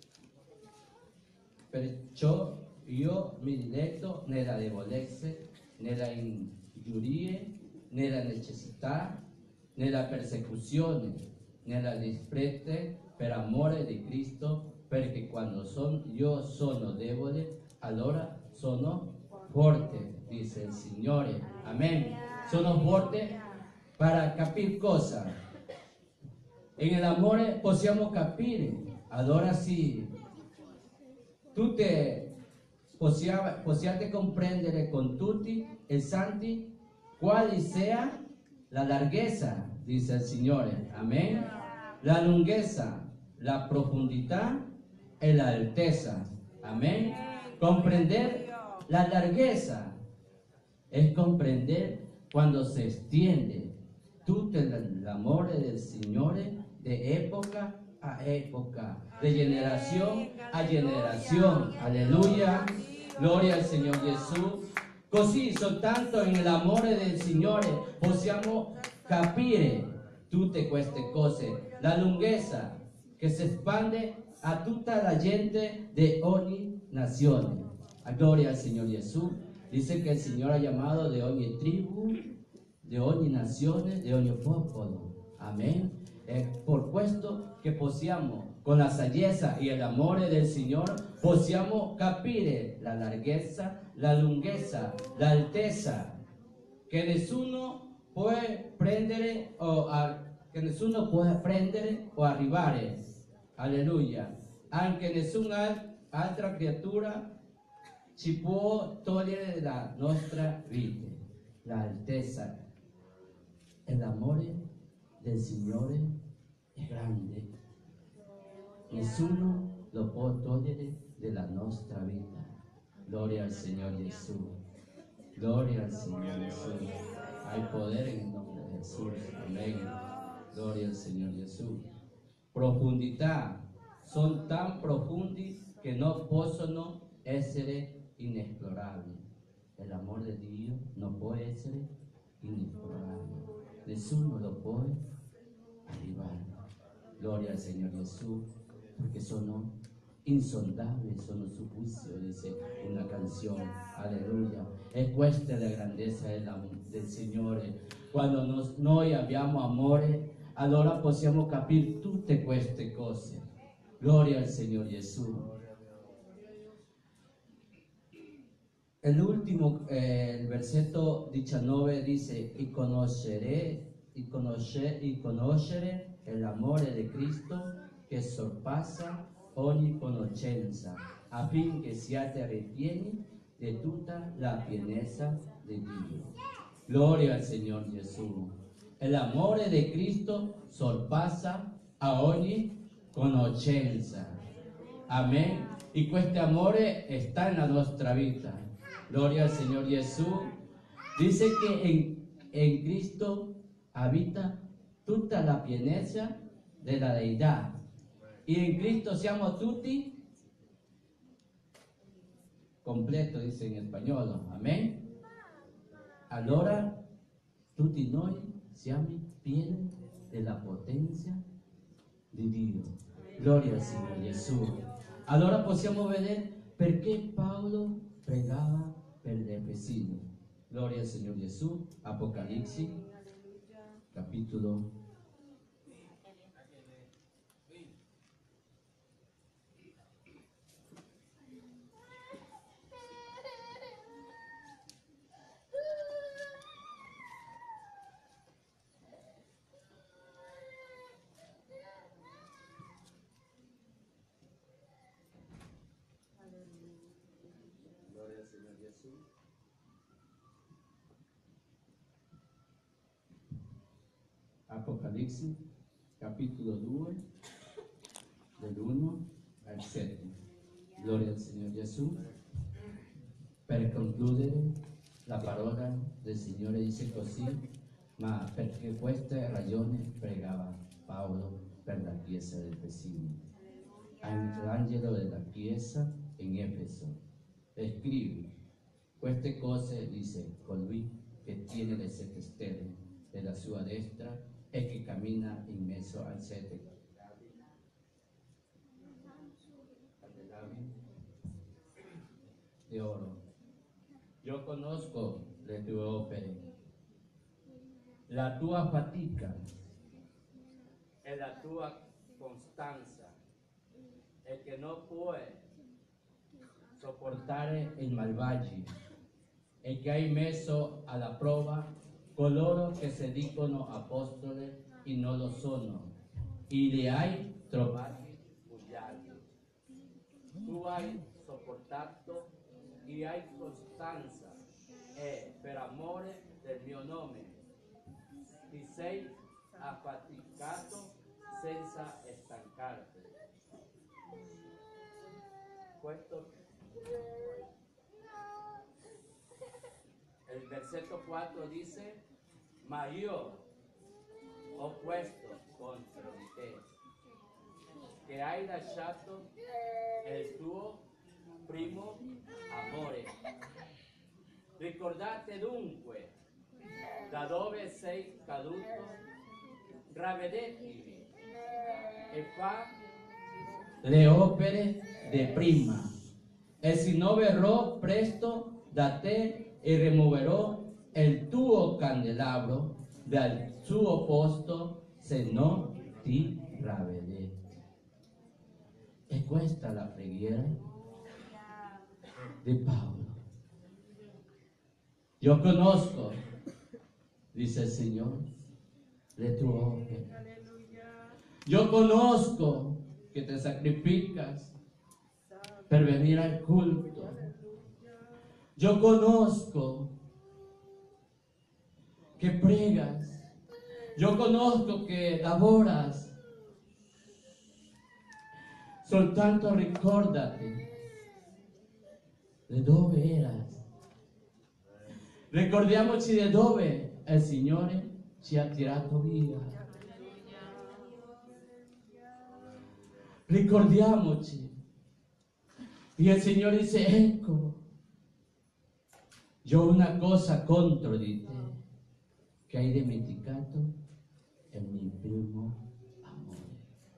diletto nella debolezza, nella ingiurie, nella necessità, nella persecuzione, nella disprezzo per amore di Cristo, perché quando io sono debole, allora sono forte, dice il Signore. Amen. Sono forte per capire cosa. In l'amore possiamo capire. Allora sì, possiate comprendere con tutti i santi quale sia la larghezza, dice il Signore. Amen. La lunghezza, la profondità e la altezza. Amen. Comprender la larghezza es comprender cuando se extiende tutto l'amore del Signore de época a época, de generación a generación. Aleluya. Gloria al Signore Gesù. Così soltanto nell'amore del Signore possiamo capire tutte queste cose. La lunghezza che si espande a tutta la gente de ogni nazione. Gloria al Signore Gesù. Dice que el Señor ha llamado de ogni tribu, de ogni nazione, de ogni popolo. Amén. Por questo che possiamo, con la saggezza e l'amore del Signore, possiamo capire la larghezza, la lunghezza, l'altezza, che nessuno può prendere o arrivare. Alleluia. Anche nessuna altra creatura ci può togliere la nostra vita. L'altezza e l'amore del Signore è grande. Nessuno lo può togliere della nostra vita. Gloria al Signore Gesù. Gloria al Signore Gesù. Hay poder en el nombre de Jesús. Amén. Gloria al Signore Gesù. Profondità. Sono tan profondi che non possono essere inesplorabili. L'amore di Dio non può essere inesplorabile. Nessuno lo può arrivare. Gloria al Signore Gesù, perché sono insondabili, sono su juicio, dice una canzone. Alleluia. E questa è la grandezza del Signore. Quando noi abbiamo amore, allora possiamo capire tutte queste cose. Gloria al Signore Gesù. El último, il versetto 19 dice, y conoscere l'amore di Cristo che sorpassa ogni conoscenza, affinché siate ripieni di tutta la pienezza di Dio. Gloria al Señor Jesús. El amor de Cristo sorpasa a ogni conoscenza. Amén. Y este amor está en la nuestra vida. Gloria al Señor Jesús. Dice que en Cristo habita toda la pienezza della deità. Y en Cristo siamo tutti completo, dice en español. Amén. Allora tutti noi siamo pieni della potenza di Dio. Gloria al Signore Gesù. Allora possiamo vedere perché Paolo pregava per gli Efesini. Gloria al Signore Gesù. Apocalisse, capitolo 2, del 1 al 7. Gloria al Signore Gesù. Per concludere, la parola del Signore dice così: ma perché questa ragione pregava Paolo per la chiesa di Efesini. All'angelo della chiesa in Efeso scrive queste cose, dice colui che tiene le 7 stelle della sua destra e che cammina in mezzo ai 7 candelabri di oro. Io conosco le tue opere, la tua fatica e la tua costanza, e che non puoi sopportare i malvagi, e che hai messo alla prova coloro che si dicono apostoli e non lo sono, e li hai trovati bugiardi. Tu hai sopportato e hai costanza, e per amore del mio nome ti sei affaticato senza stancarti. Questo il versetto 4 dice: ma io ho questo contro di te, che hai lasciato il tuo primo amore. Ricordate dunque da dove sei caduto, ravvedetevi e fa le opere di prima, e se non verrò presto da te e rimuoverò il tuo candelabro dal suo posto se non ti ravvedete. E questa è la preghiera di Paolo. Io conosco, dice il Signore, le tue opere. Io conosco che te sacrificas per venire al culto. Yo conozco que pregas. Yo conozco que laboras. Soltanto ricordati di dove eras. Ricordiamoci di dove il Signore ci ha tirato via. Ricordiamoci. E il Signore dice: ecco, io ho una cosa contro di te, che hai dimenticato il mio primo amore.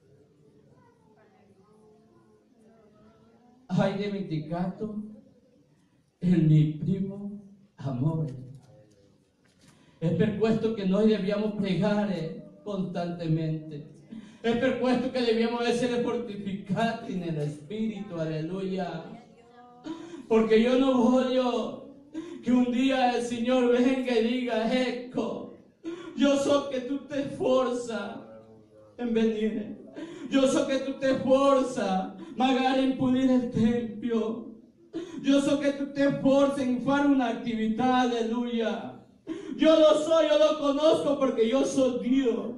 Hai dimenticato il mio primo amore. È per questo che noi dobbiamo pregare costantemente. È per questo che dobbiamo essere fortificati nello Spirito. Alleluia. Porque yo no voglio que un día el Signore venga e dica: ecco, io so che tu ti sforza in venire, io so che tu ti sforza magari in pulire il Tempio, io so che tu ti sforzi in fare un'attività, alleluia. Yo lo soy, yo lo conozco porque yo soy Dios.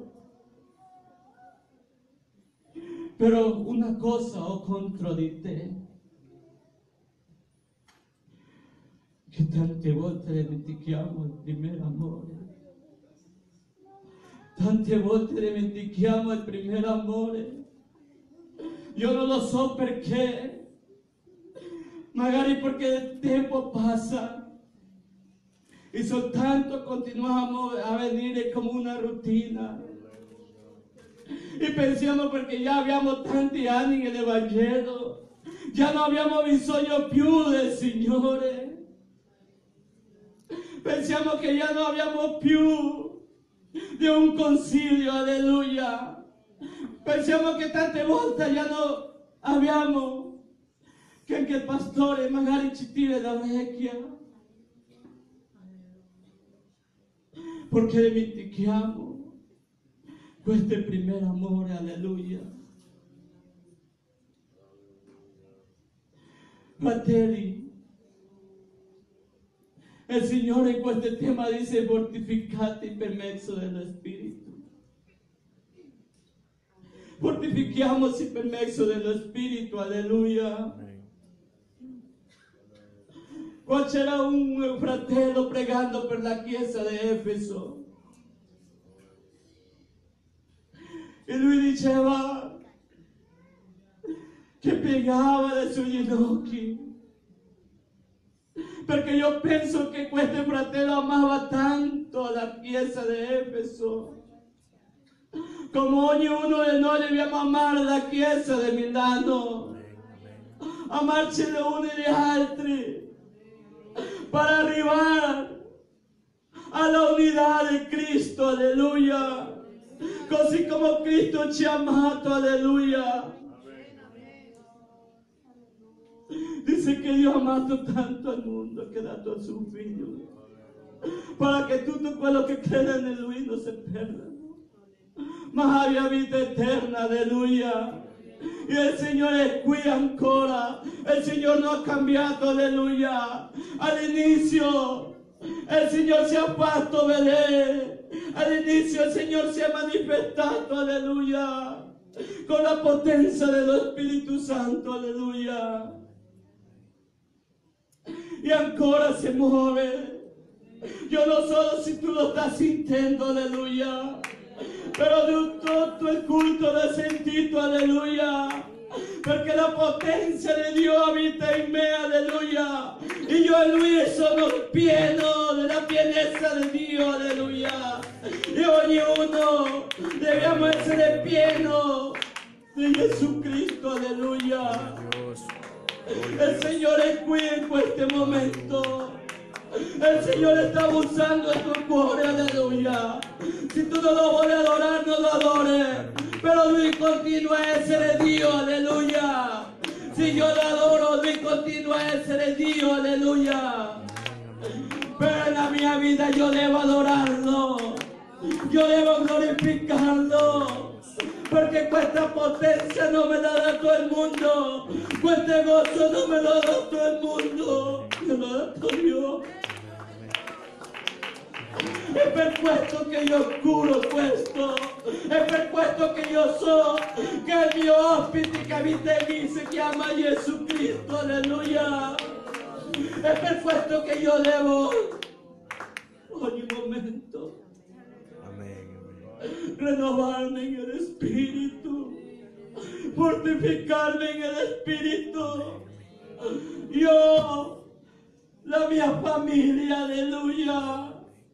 Pero una cosa ho contro di te, che tante volte dimentichiamo il primo amore. Tante volte dimentichiamo il primo amore. Io non lo so perché, magari perché il tempo passa e soltanto continuiamo a venire come una routine. E pensiamo perché già abbiamo tanti anni nell'Evangelo, già non abbiamo bisogno più del Signore. Pensiamo che già non abbiamo più di un consiglio, alleluia. Pensiamo che tante volte già non abbiamo, che anche il pastore magari ci tira da vecchia. Perché dimentichiamo questo è il primo amore, alleluia. Fratelli, il Signore in questo tema dice: fortificati per mezzo dello Spirito. Fortifichiamoci per mezzo dello Spirito, alleluia. Qua c'era un fratello pregando per la chiesa di Efeso. E lui diceva che piegava le sue ginocchia, perché io penso che questo fratello amava tanto la chiesa di Efeso, come ognuno di noi dobbiamo amare la chiesa di Milano, amarci gli uni gli altri, para arrivar a la unidad de Cristo, aleluya. Così come Cristo ci ha amato, aleluya. Dice que Dios ha amato tanto al mundo que ha dato a su Figlio, para que tutto quello che crede in Lui non si perda, ma abbia vita eterna, alleluia. E il Signore è qui ancora, il Signore non ha cambiato, alleluia. All'inizio il Signore si è fatto vedere, all'inizio il Signore si è manifestato, alleluia, con la potenza dello Spirito Santo, alleluia. E ancora si muove. Io non so se tu lo stai sentendo, alleluia, però di tutto il culto l'ho sentito, alleluia, perché la potenza di Dio abita in me, alleluia, e io e Lui sono pieno della pienezza di Dio, alleluia, e ognuno dobbiamo essere pieno di Gesù Cristo, alleluia. Il Signore è qui in questo momento. Il Signore sta usando il tuo cuore, alleluia. Se tu non lo vuoi adorare, non lo adori, però Lui continua a essere Dio, alleluia. Se io lo adoro, Lui continua a essere Dio, alleluia. Per la mia vita io devo adorarlo, io devo glorificarlo, perché questa potenza non me l'ha dato il mondo, questo gozo non me l'ha dato il mondo, me l'ha dato Dio. È per questo che io curo questo, è per questo che io so che il mio ospite che abita in me si chiama Gesù Cristo, alleluia. È per questo che io devo ogni momento renovarme en el Espíritu, fortificarme en el Espíritu. Yo, la mia familia, aleluya.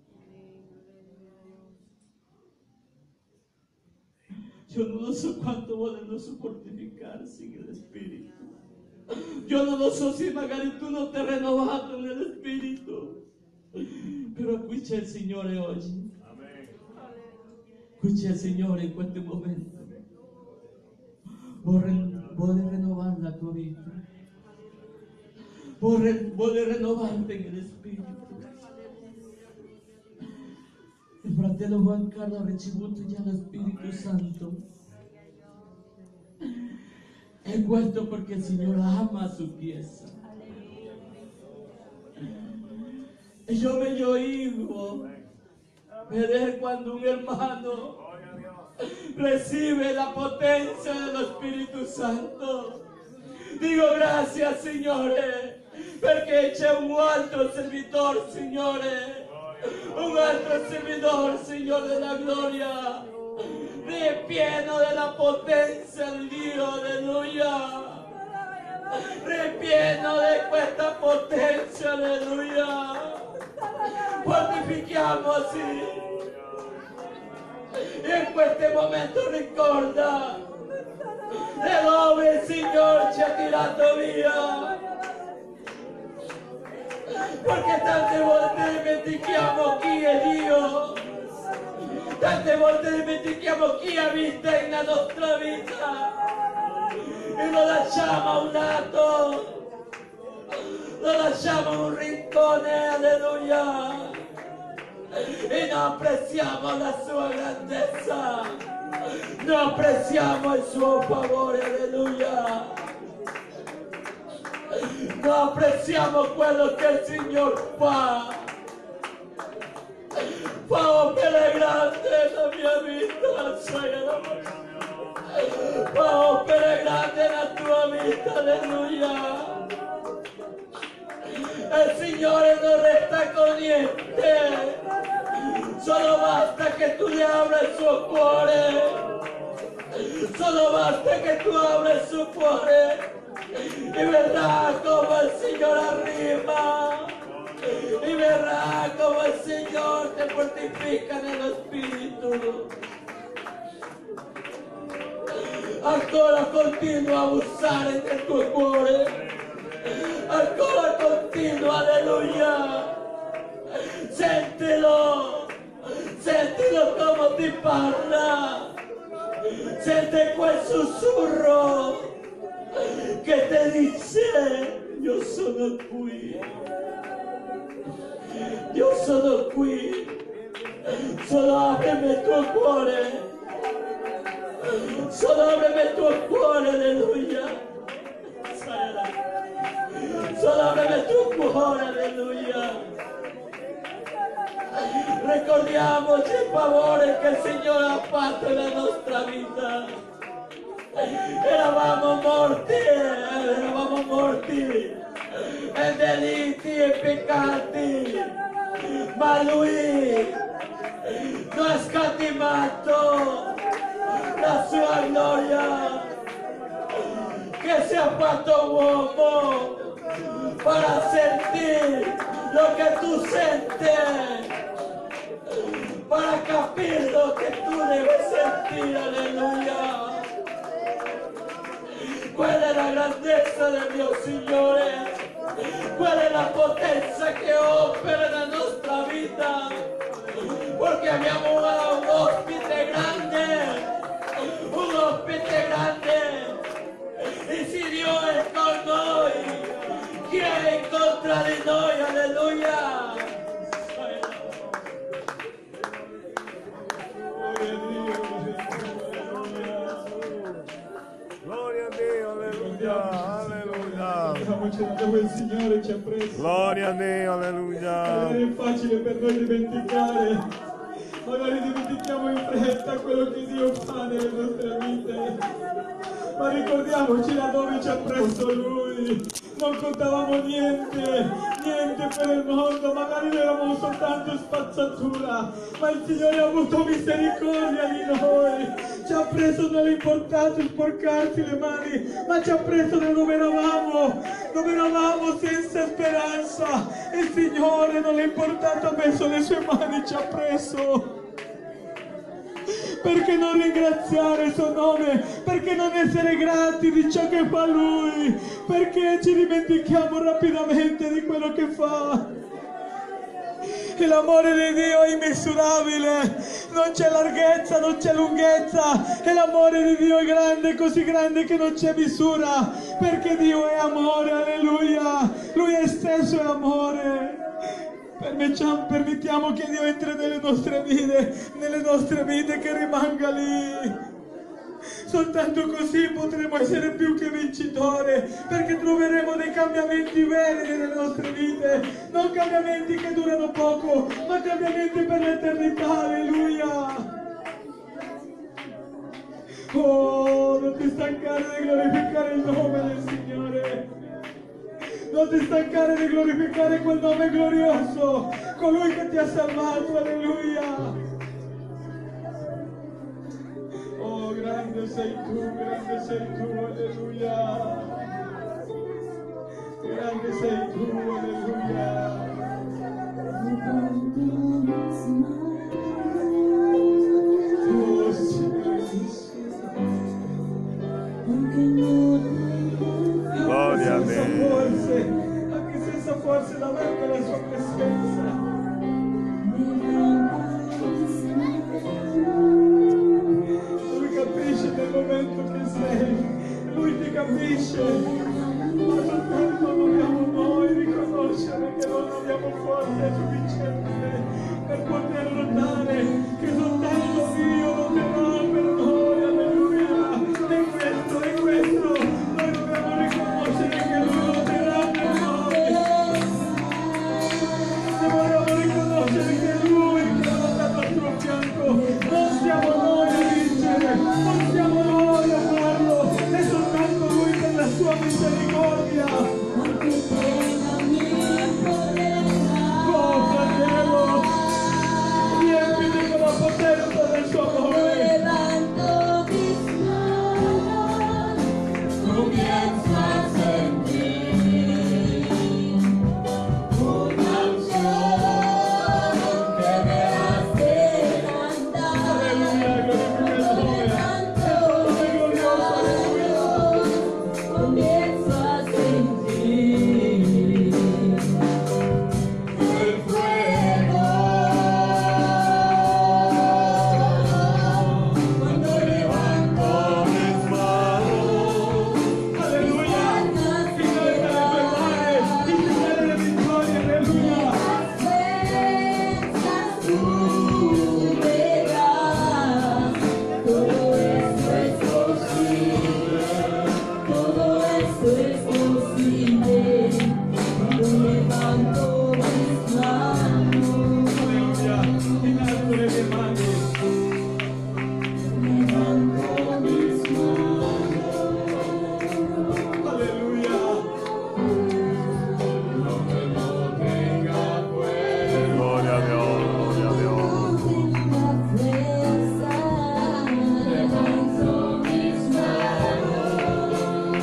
Yo no lo sé cuánto vogliono fortificarsi en el Espíritu. Yo no lo so se magari tu non ti hai rinnovato nello Spirito, però qui c'è il Signore oggi. Qui c'è il Signore in questo momento. Vuole rinnovare la tua vita. vuole rinnovarte in el Spirito. Il fratello Juan Carlos ha ricevuto già lo Spirito Santo. E questo perché il Signore ama su Chiesa. E yo me oigo ver cuando un hermano recibe la potencia del Spirito Santo. Digo gracias, Signore, perché c'è un altro servitore, Signore. Un altro servidor, Signore della gloria, ripieno della potenza di Dio, alleluia. Ripieno di questa potenza, alleluia. Fortifichiamoci. In questo momento ricorda da dove il Signore ci ha tirato via. Perché tante volte dimentichiamo chi è Dio, tante volte dimentichiamo chi abita nella nostra vita e lo lasciamo a un lato, lo lasciamo in un rincone, alleluia, e non apprezziamo la sua grandezza, non apprezziamo il suo favore, alleluia. Non apprezziamo quello che il Signore fa. Fa opere grandi nella mia vita, fa opere grandi nella tua vita, alleluia. Il Signore non resta con niente, solo basta che tu gli apra il suo cuore, solo basta che tu apra il suo cuore. Y verrà como el Señor arriba, y verrà como el Señor te fortifica en el Espíritu. Ancora continua a usare nel tuo cuore, ancora continua, alleluia. Sentilo, sentilo come ti parla, sente quel sussurro che te dice: io sono qui, io sono qui, solo aprimi il tuo cuore, solo aprimi il tuo cuore, alleluia, solo aprimi il tuo cuore, alleluia. Ricordiamoci il favore che il Signore ha fatto nella nostra vita. Eravamo morti in delitti e peccati, ma Lui non ha scatimato la sua gloria, che si è fatto uomo para sentir lo che tu senti, para capire lo che tu devi sentire, alleluia. Quella è la grandezza del mio Signore, quella è la potenza che opera nella nostra vita, perché abbiamo un ospite grande, e se Dio è con noi, chi è contro di noi, alleluia. Gloria a Dio, alleluia, alleluia. Dove il Signore ci ha preso. Gloria a Dio, alleluia. È facile per noi dimenticare, magari dimentichiamo in fretta quello che Dio fa nelle nostre vite, ma ricordiamoci da dove ci ha preso Lui. Non contavamo niente per il mondo, magari eravamo soltanto spazzatura, ma il Signore ha avuto misericordia di noi, ci ha preso, non è importato sporcarsi le mani, ma ci ha preso da dove eravamo senza speranza, il Signore non è importato, ha messo le sue mani, ci ha preso. Perché non ringraziare il suo nome? Perché non essere grati di ciò che fa Lui? Perché ci dimentichiamo rapidamente di quello che fa? E l'amore di Dio è immisurabile, non c'è larghezza, non c'è lunghezza, e l'amore di Dio è grande, così grande che non c'è misura, perché Dio è amore, alleluia, Lui è stesso è amore. Permettiamo che Dio entri nelle nostre vite, che rimanga lì. Soltanto così potremo essere più che vincitori, perché troveremo dei cambiamenti veri nelle nostre vite, non cambiamenti che durano poco, ma cambiamenti per l'eternità, alleluia. Oh, non ti stancare di glorificare il nome del Signore, non ti stancare di glorificare quel nome glorioso, colui che ti ha salvato, alleluia. Oh, grande sei tu, alleluia. Grande sei tu, alleluia. Oh, Signore, Gloria a te. Anche senza forze davanti alla sua presenza. Lui capisce nel momento che sei, Lui ti capisce, ma soltanto dobbiamo noi riconoscere che non abbiamo forze sufficienti per poter lottare, che soltanto Dio lotterà per noi, alleluia. E questo, noi dobbiamo riconoscere che Lui lotterà per noi. Dobbiamo riconoscere che è Lui che ha lottato al tuo fianco, non siamo noi a vincere, non siamo noi a farlo, è soltanto Lui per la sua misericordia. Oh fratello, riempiti con la potenza del suo amore. Comienzo a sentir una unción que me hace cantar. Comienzo a sentir el fuego cuando levanto mis manos. Aleluya, finale de victoria, aleluya. Tú me das, todo esto es posible, todo esto es posible, cuando levanto mis manos, Aleluya, finale de mis manos. levanto mis manos, Aleluya. no me lo tenga fuera. Gloria a Dios, gloria a Dios. Levanto mis manos,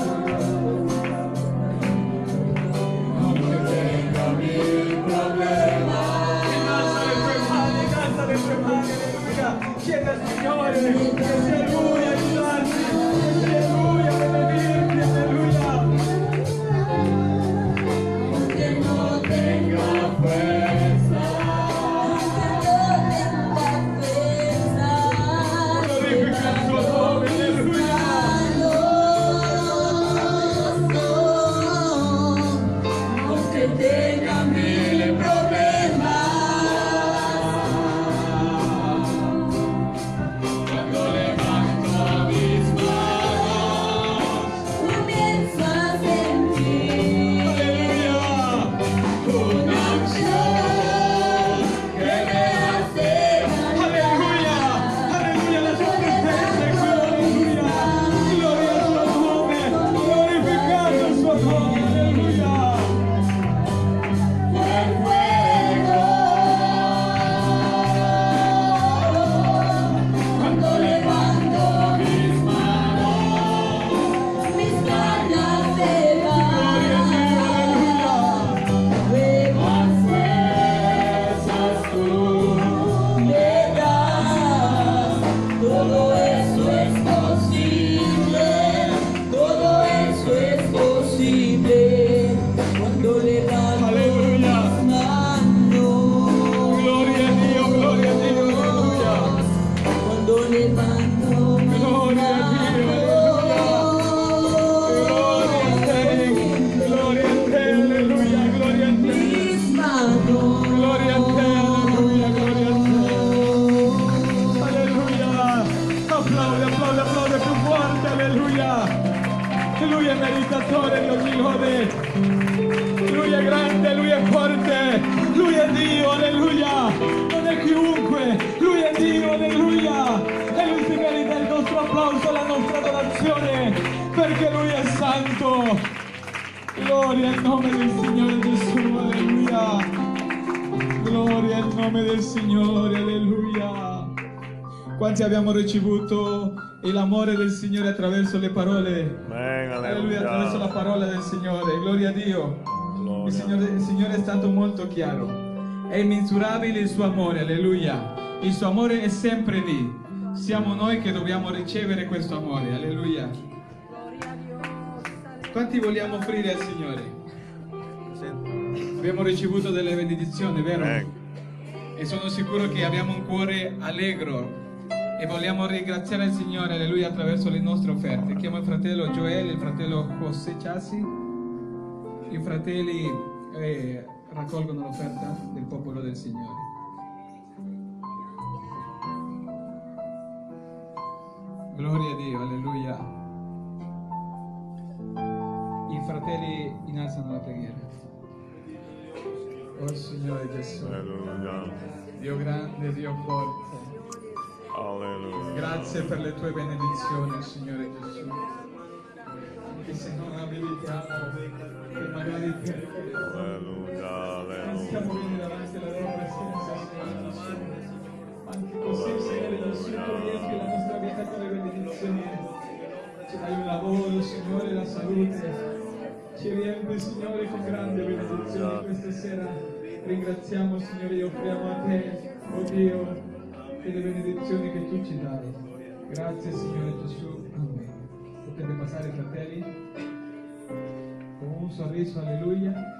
aunque tenga mil problemas. Innalza le tue mani, alleluia. Chiedi al Signore che sia Lui a aiutarti, che sia Lui a benedirti, alleluia. Aunque no tenga fuerza, Glorifica il suo nome, alleluia. aunque tenga mil problemas, cuando levanto mis manos, comienzo a sentir una unción que me hace Alleluia, alleluia, la sua presenza è qui, alleluia. Gloria al suo nome, glorificate il suo nome, alleluia. el fuego cuando levanto mis manos, mis ganas se van, más fuerzas tú me das, todo eso es posible, todo eso es posible, cuando levanto Aleluya. mis manos. Gloria a Dio, alleluia. lo levanto, Gloria a Dio, alleluia. Gloria a te, alleluia, gloria a te. mis manos. Gloria a te, alleluia, gloria a te. Alleluia. Applaude, applaude, applaude più forte, alleluia. Lui è meritatore di ogni lode. Lui è grande, Lui è forte. Lui è Dio, alleluia. Non è chiunque. Lui è Dio, alleluia. E Lui si merita il nostro applauso, la nostra adorazione, perché Lui è santo. Gloria al nome del Signore Gesù, alleluia. Gloria al nome del Signore, alleluia. Quanti abbiamo ricevuto l'amore del Signore attraverso le parole? Alleluia, attraverso la parola del Signore. Gloria a Dio. Il Signore è stato molto chiaro. È immisurabile il suo amore, alleluia. Il suo amore è sempre lì. Siamo noi che dobbiamo ricevere questo amore, alleluia. Quanti vogliamo offrire al Signore? Abbiamo ricevuto delle benedizioni, vero? E sono sicuro che abbiamo un cuore allegro e vogliamo ringraziare il Signore, alleluia, attraverso le nostre offerte. Chiamo il fratello Joel, il fratello José Chassi. I fratelli raccolgono l'offerta del popolo del Signore. Gloria a Dio, alleluia. I fratelli innalzano la preghiera. Oh Signore Gesù, Dio grande, Dio forte. Alleluia. Grazie per le tue benedizioni, Signore Gesù. Anche se non abilitiamo, che magari per possiamo venire davanti alla tua presenza, Signore Gesù. Anche così, Signore Gesù, tu riempi la nostra vita con le benedizioni. Ci dai un lavoro, Signore, la salute. Ci riempi, Signore, con grande benedizione questa sera. Ringraziamo, Signore, e offriamo a te, oh Dio, le benedizioni che tu ci dai. Grazie, Signore Gesù. Amen. Potete passare, fratelli, con un sorriso, alleluia.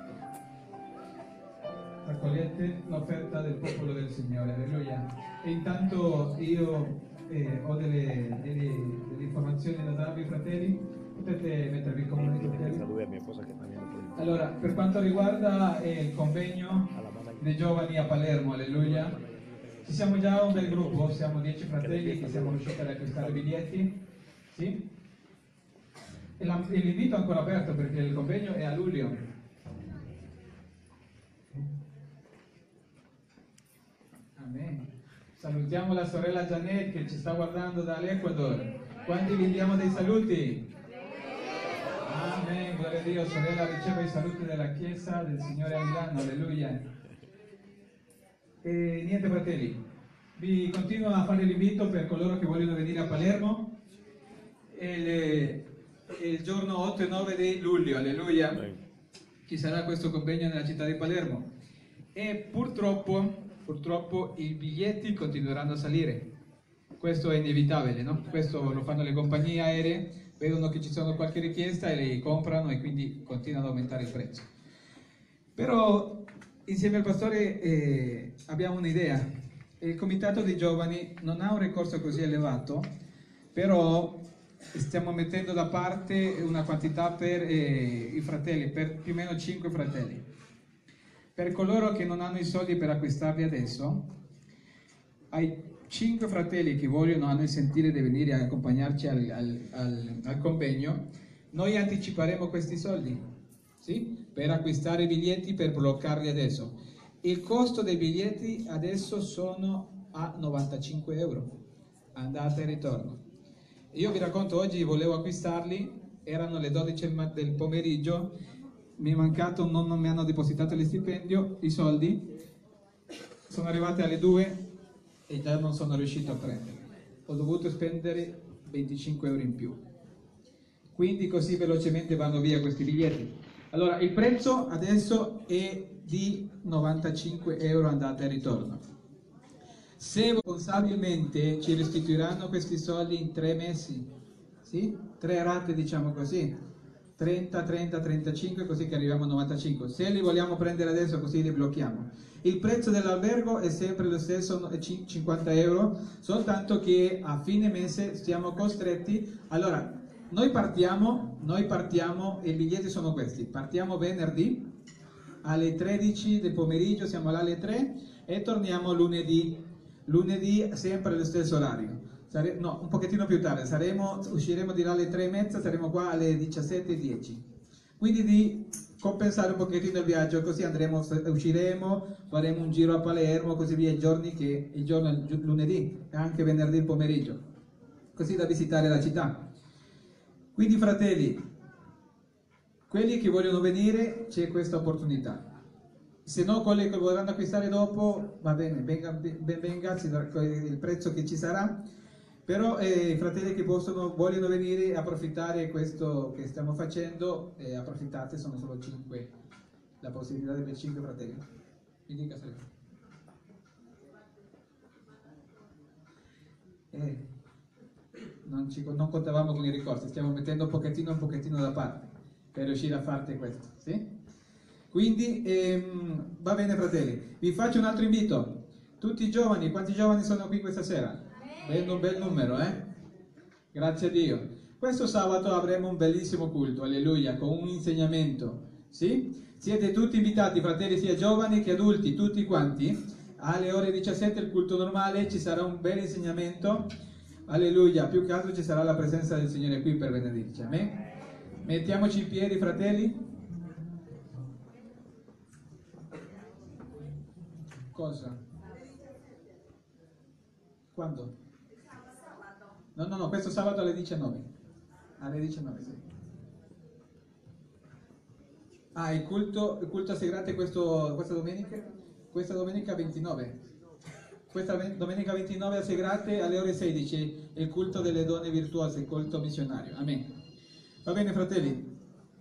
Raccogliete l'offerta del popolo del Signore, alleluia. E intanto io ho delle informazioni da darvi, fratelli. Potete mettervi comodi, fratelli. Allora, per quanto riguarda il convegno dei giovani a Palermo, alleluia, ci siamo già un bel gruppo, siamo 10 fratelli che siamo riusciti ad acquistare biglietti, sì? E l'invito è ancora aperto perché il convegno è a luglio. Amen. Salutiamo la sorella Janet che ci sta guardando dall'Ecuador. Quanti vi diamo dei saluti? Amen, gloria a Dio. Sorella riceve i saluti della Chiesa del Signore a Milano, alleluia. E niente, fratelli, vi continuo a fare l'invito per coloro che vogliono venire a Palermo il giorno 8 e 9 di luglio, alleluia. Ci sarà questo convegno nella città di Palermo e purtroppo i biglietti continueranno a salire. Questo è inevitabile, no? Questo lo fanno le compagnie aeree, vedono che ci sono qualche richiesta e li comprano e quindi continuano ad aumentare il prezzo. Però insieme al pastore abbiamo un'idea. Il comitato dei giovani non ha un ricorso così elevato, però stiamo mettendo da parte una quantità per i fratelli, per più o meno 5 fratelli. Per coloro che non hanno i soldi per acquistarli adesso, ai 5 fratelli che hanno il sentire di venire a accompagnarci al convegno, noi anticiperemo questi soldi, sì? Per acquistare i biglietti, per bloccarli adesso. Il costo dei biglietti adesso sono a 95 euro, andata e ritorno. Io vi racconto, oggi volevo acquistarli, erano le 12 del pomeriggio, mi è mancato, non mi hanno depositato il stipendio, i soldi, sono arrivate alle 2 e già non sono riuscito a prendere. Ho dovuto spendere 25 euro in più. Quindi così velocemente vanno via questi biglietti. Allora, il prezzo adesso è di 95 euro andata e ritorno. Se responsabilmente ci restituiranno questi soldi in 3 mesi, sì? 3 rate, diciamo così, 30, 30, 35, così che arriviamo a 95. Se li vogliamo prendere adesso, così li blocchiamo. Il prezzo dell'albergo è sempre lo stesso, 50 euro, soltanto che a fine mese siamo costretti. Allora, noi partiamo, i biglietti sono questi. Partiamo venerdì alle 13 del pomeriggio, siamo là alle 3 e torniamo lunedì. Lunedì sempre allo stesso orario. No, un pochettino più tardi, usciremo di là alle 3:30, saremo qua alle 17:10. Quindi di compensare un pochettino il viaggio, così usciremo, faremo un giro a Palermo, così via, il giorno lunedì e anche venerdì il pomeriggio, così da visitare la città. Quindi fratelli, quelli che vogliono venire, c'è questa opportunità. Se no, quelli che vorranno acquistare dopo, va bene, ben venga, il prezzo che ci sarà. Però i fratelli che vogliono venire e approfittare questo che stiamo facendo, approfittate, sono solo 5, la possibilità di avere 5 fratelli. Mi dica se... non contavamo con i ricorsi, stiamo mettendo un pochettino da parte per riuscire a farti questo, sì? Quindi va bene fratelli, vi faccio un altro invito. Tutti i giovani, quanti giovani sono qui questa sera? Vedo un bel numero, Grazie a Dio. Questo sabato avremo un bellissimo culto, alleluia, con un insegnamento, sì? Siete tutti invitati, fratelli, sia giovani che adulti, tutti quanti. Alle ore 17 il culto normale, ci sarà un bel insegnamento, alleluia. Più che altro ci sarà la presenza del Signore qui per benedirci, amen? Mettiamoci in piedi, fratelli. Cosa? Quando? No, questo sabato alle 19. Alle 19, sì. Ah, il culto a Segrate questa domenica? Questa domenica 29. Questa domenica 29 a Segrate alle ore 16, il culto delle donne virtuose, il culto missionario. Amen. Va bene, fratelli.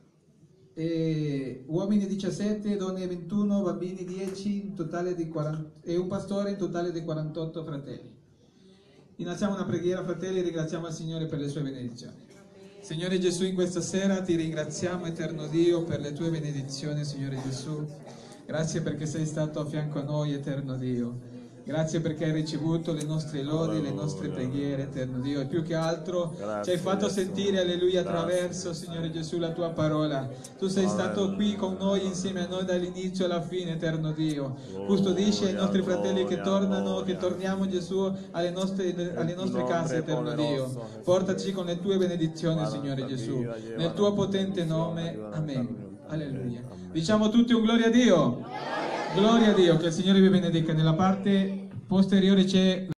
Uomini 17, donne 21, bambini 10, in totale di 40, e un pastore, in totale di 48 fratelli. Innalziamo una preghiera, fratelli, e ringraziamo il Signore per le sue benedizioni. Signore Gesù, in questa sera ti ringraziamo, eterno Dio, per le tue benedizioni, Signore Gesù. Grazie perché sei stato a fianco a noi, eterno Dio. Grazie perché hai ricevuto le nostre lodi, le nostre preghiere, eterno Dio. E più che altro ci hai fatto sentire, alleluia, attraverso, Signore Gesù, la tua parola. Tu sei stato qui con noi, insieme a noi dall'inizio alla fine, eterno Dio. Custodisci i nostri fratelli che tornano, che torniamo, Gesù, alle nostre case, eterno Dio. Portaci con le tue benedizioni, Signore Gesù. Nel tuo potente nome, amen. Alleluia. Diciamo tutti un gloria a Dio. Gloria a Dio, che il Signore vi benedica. Nella parte posteriore c'è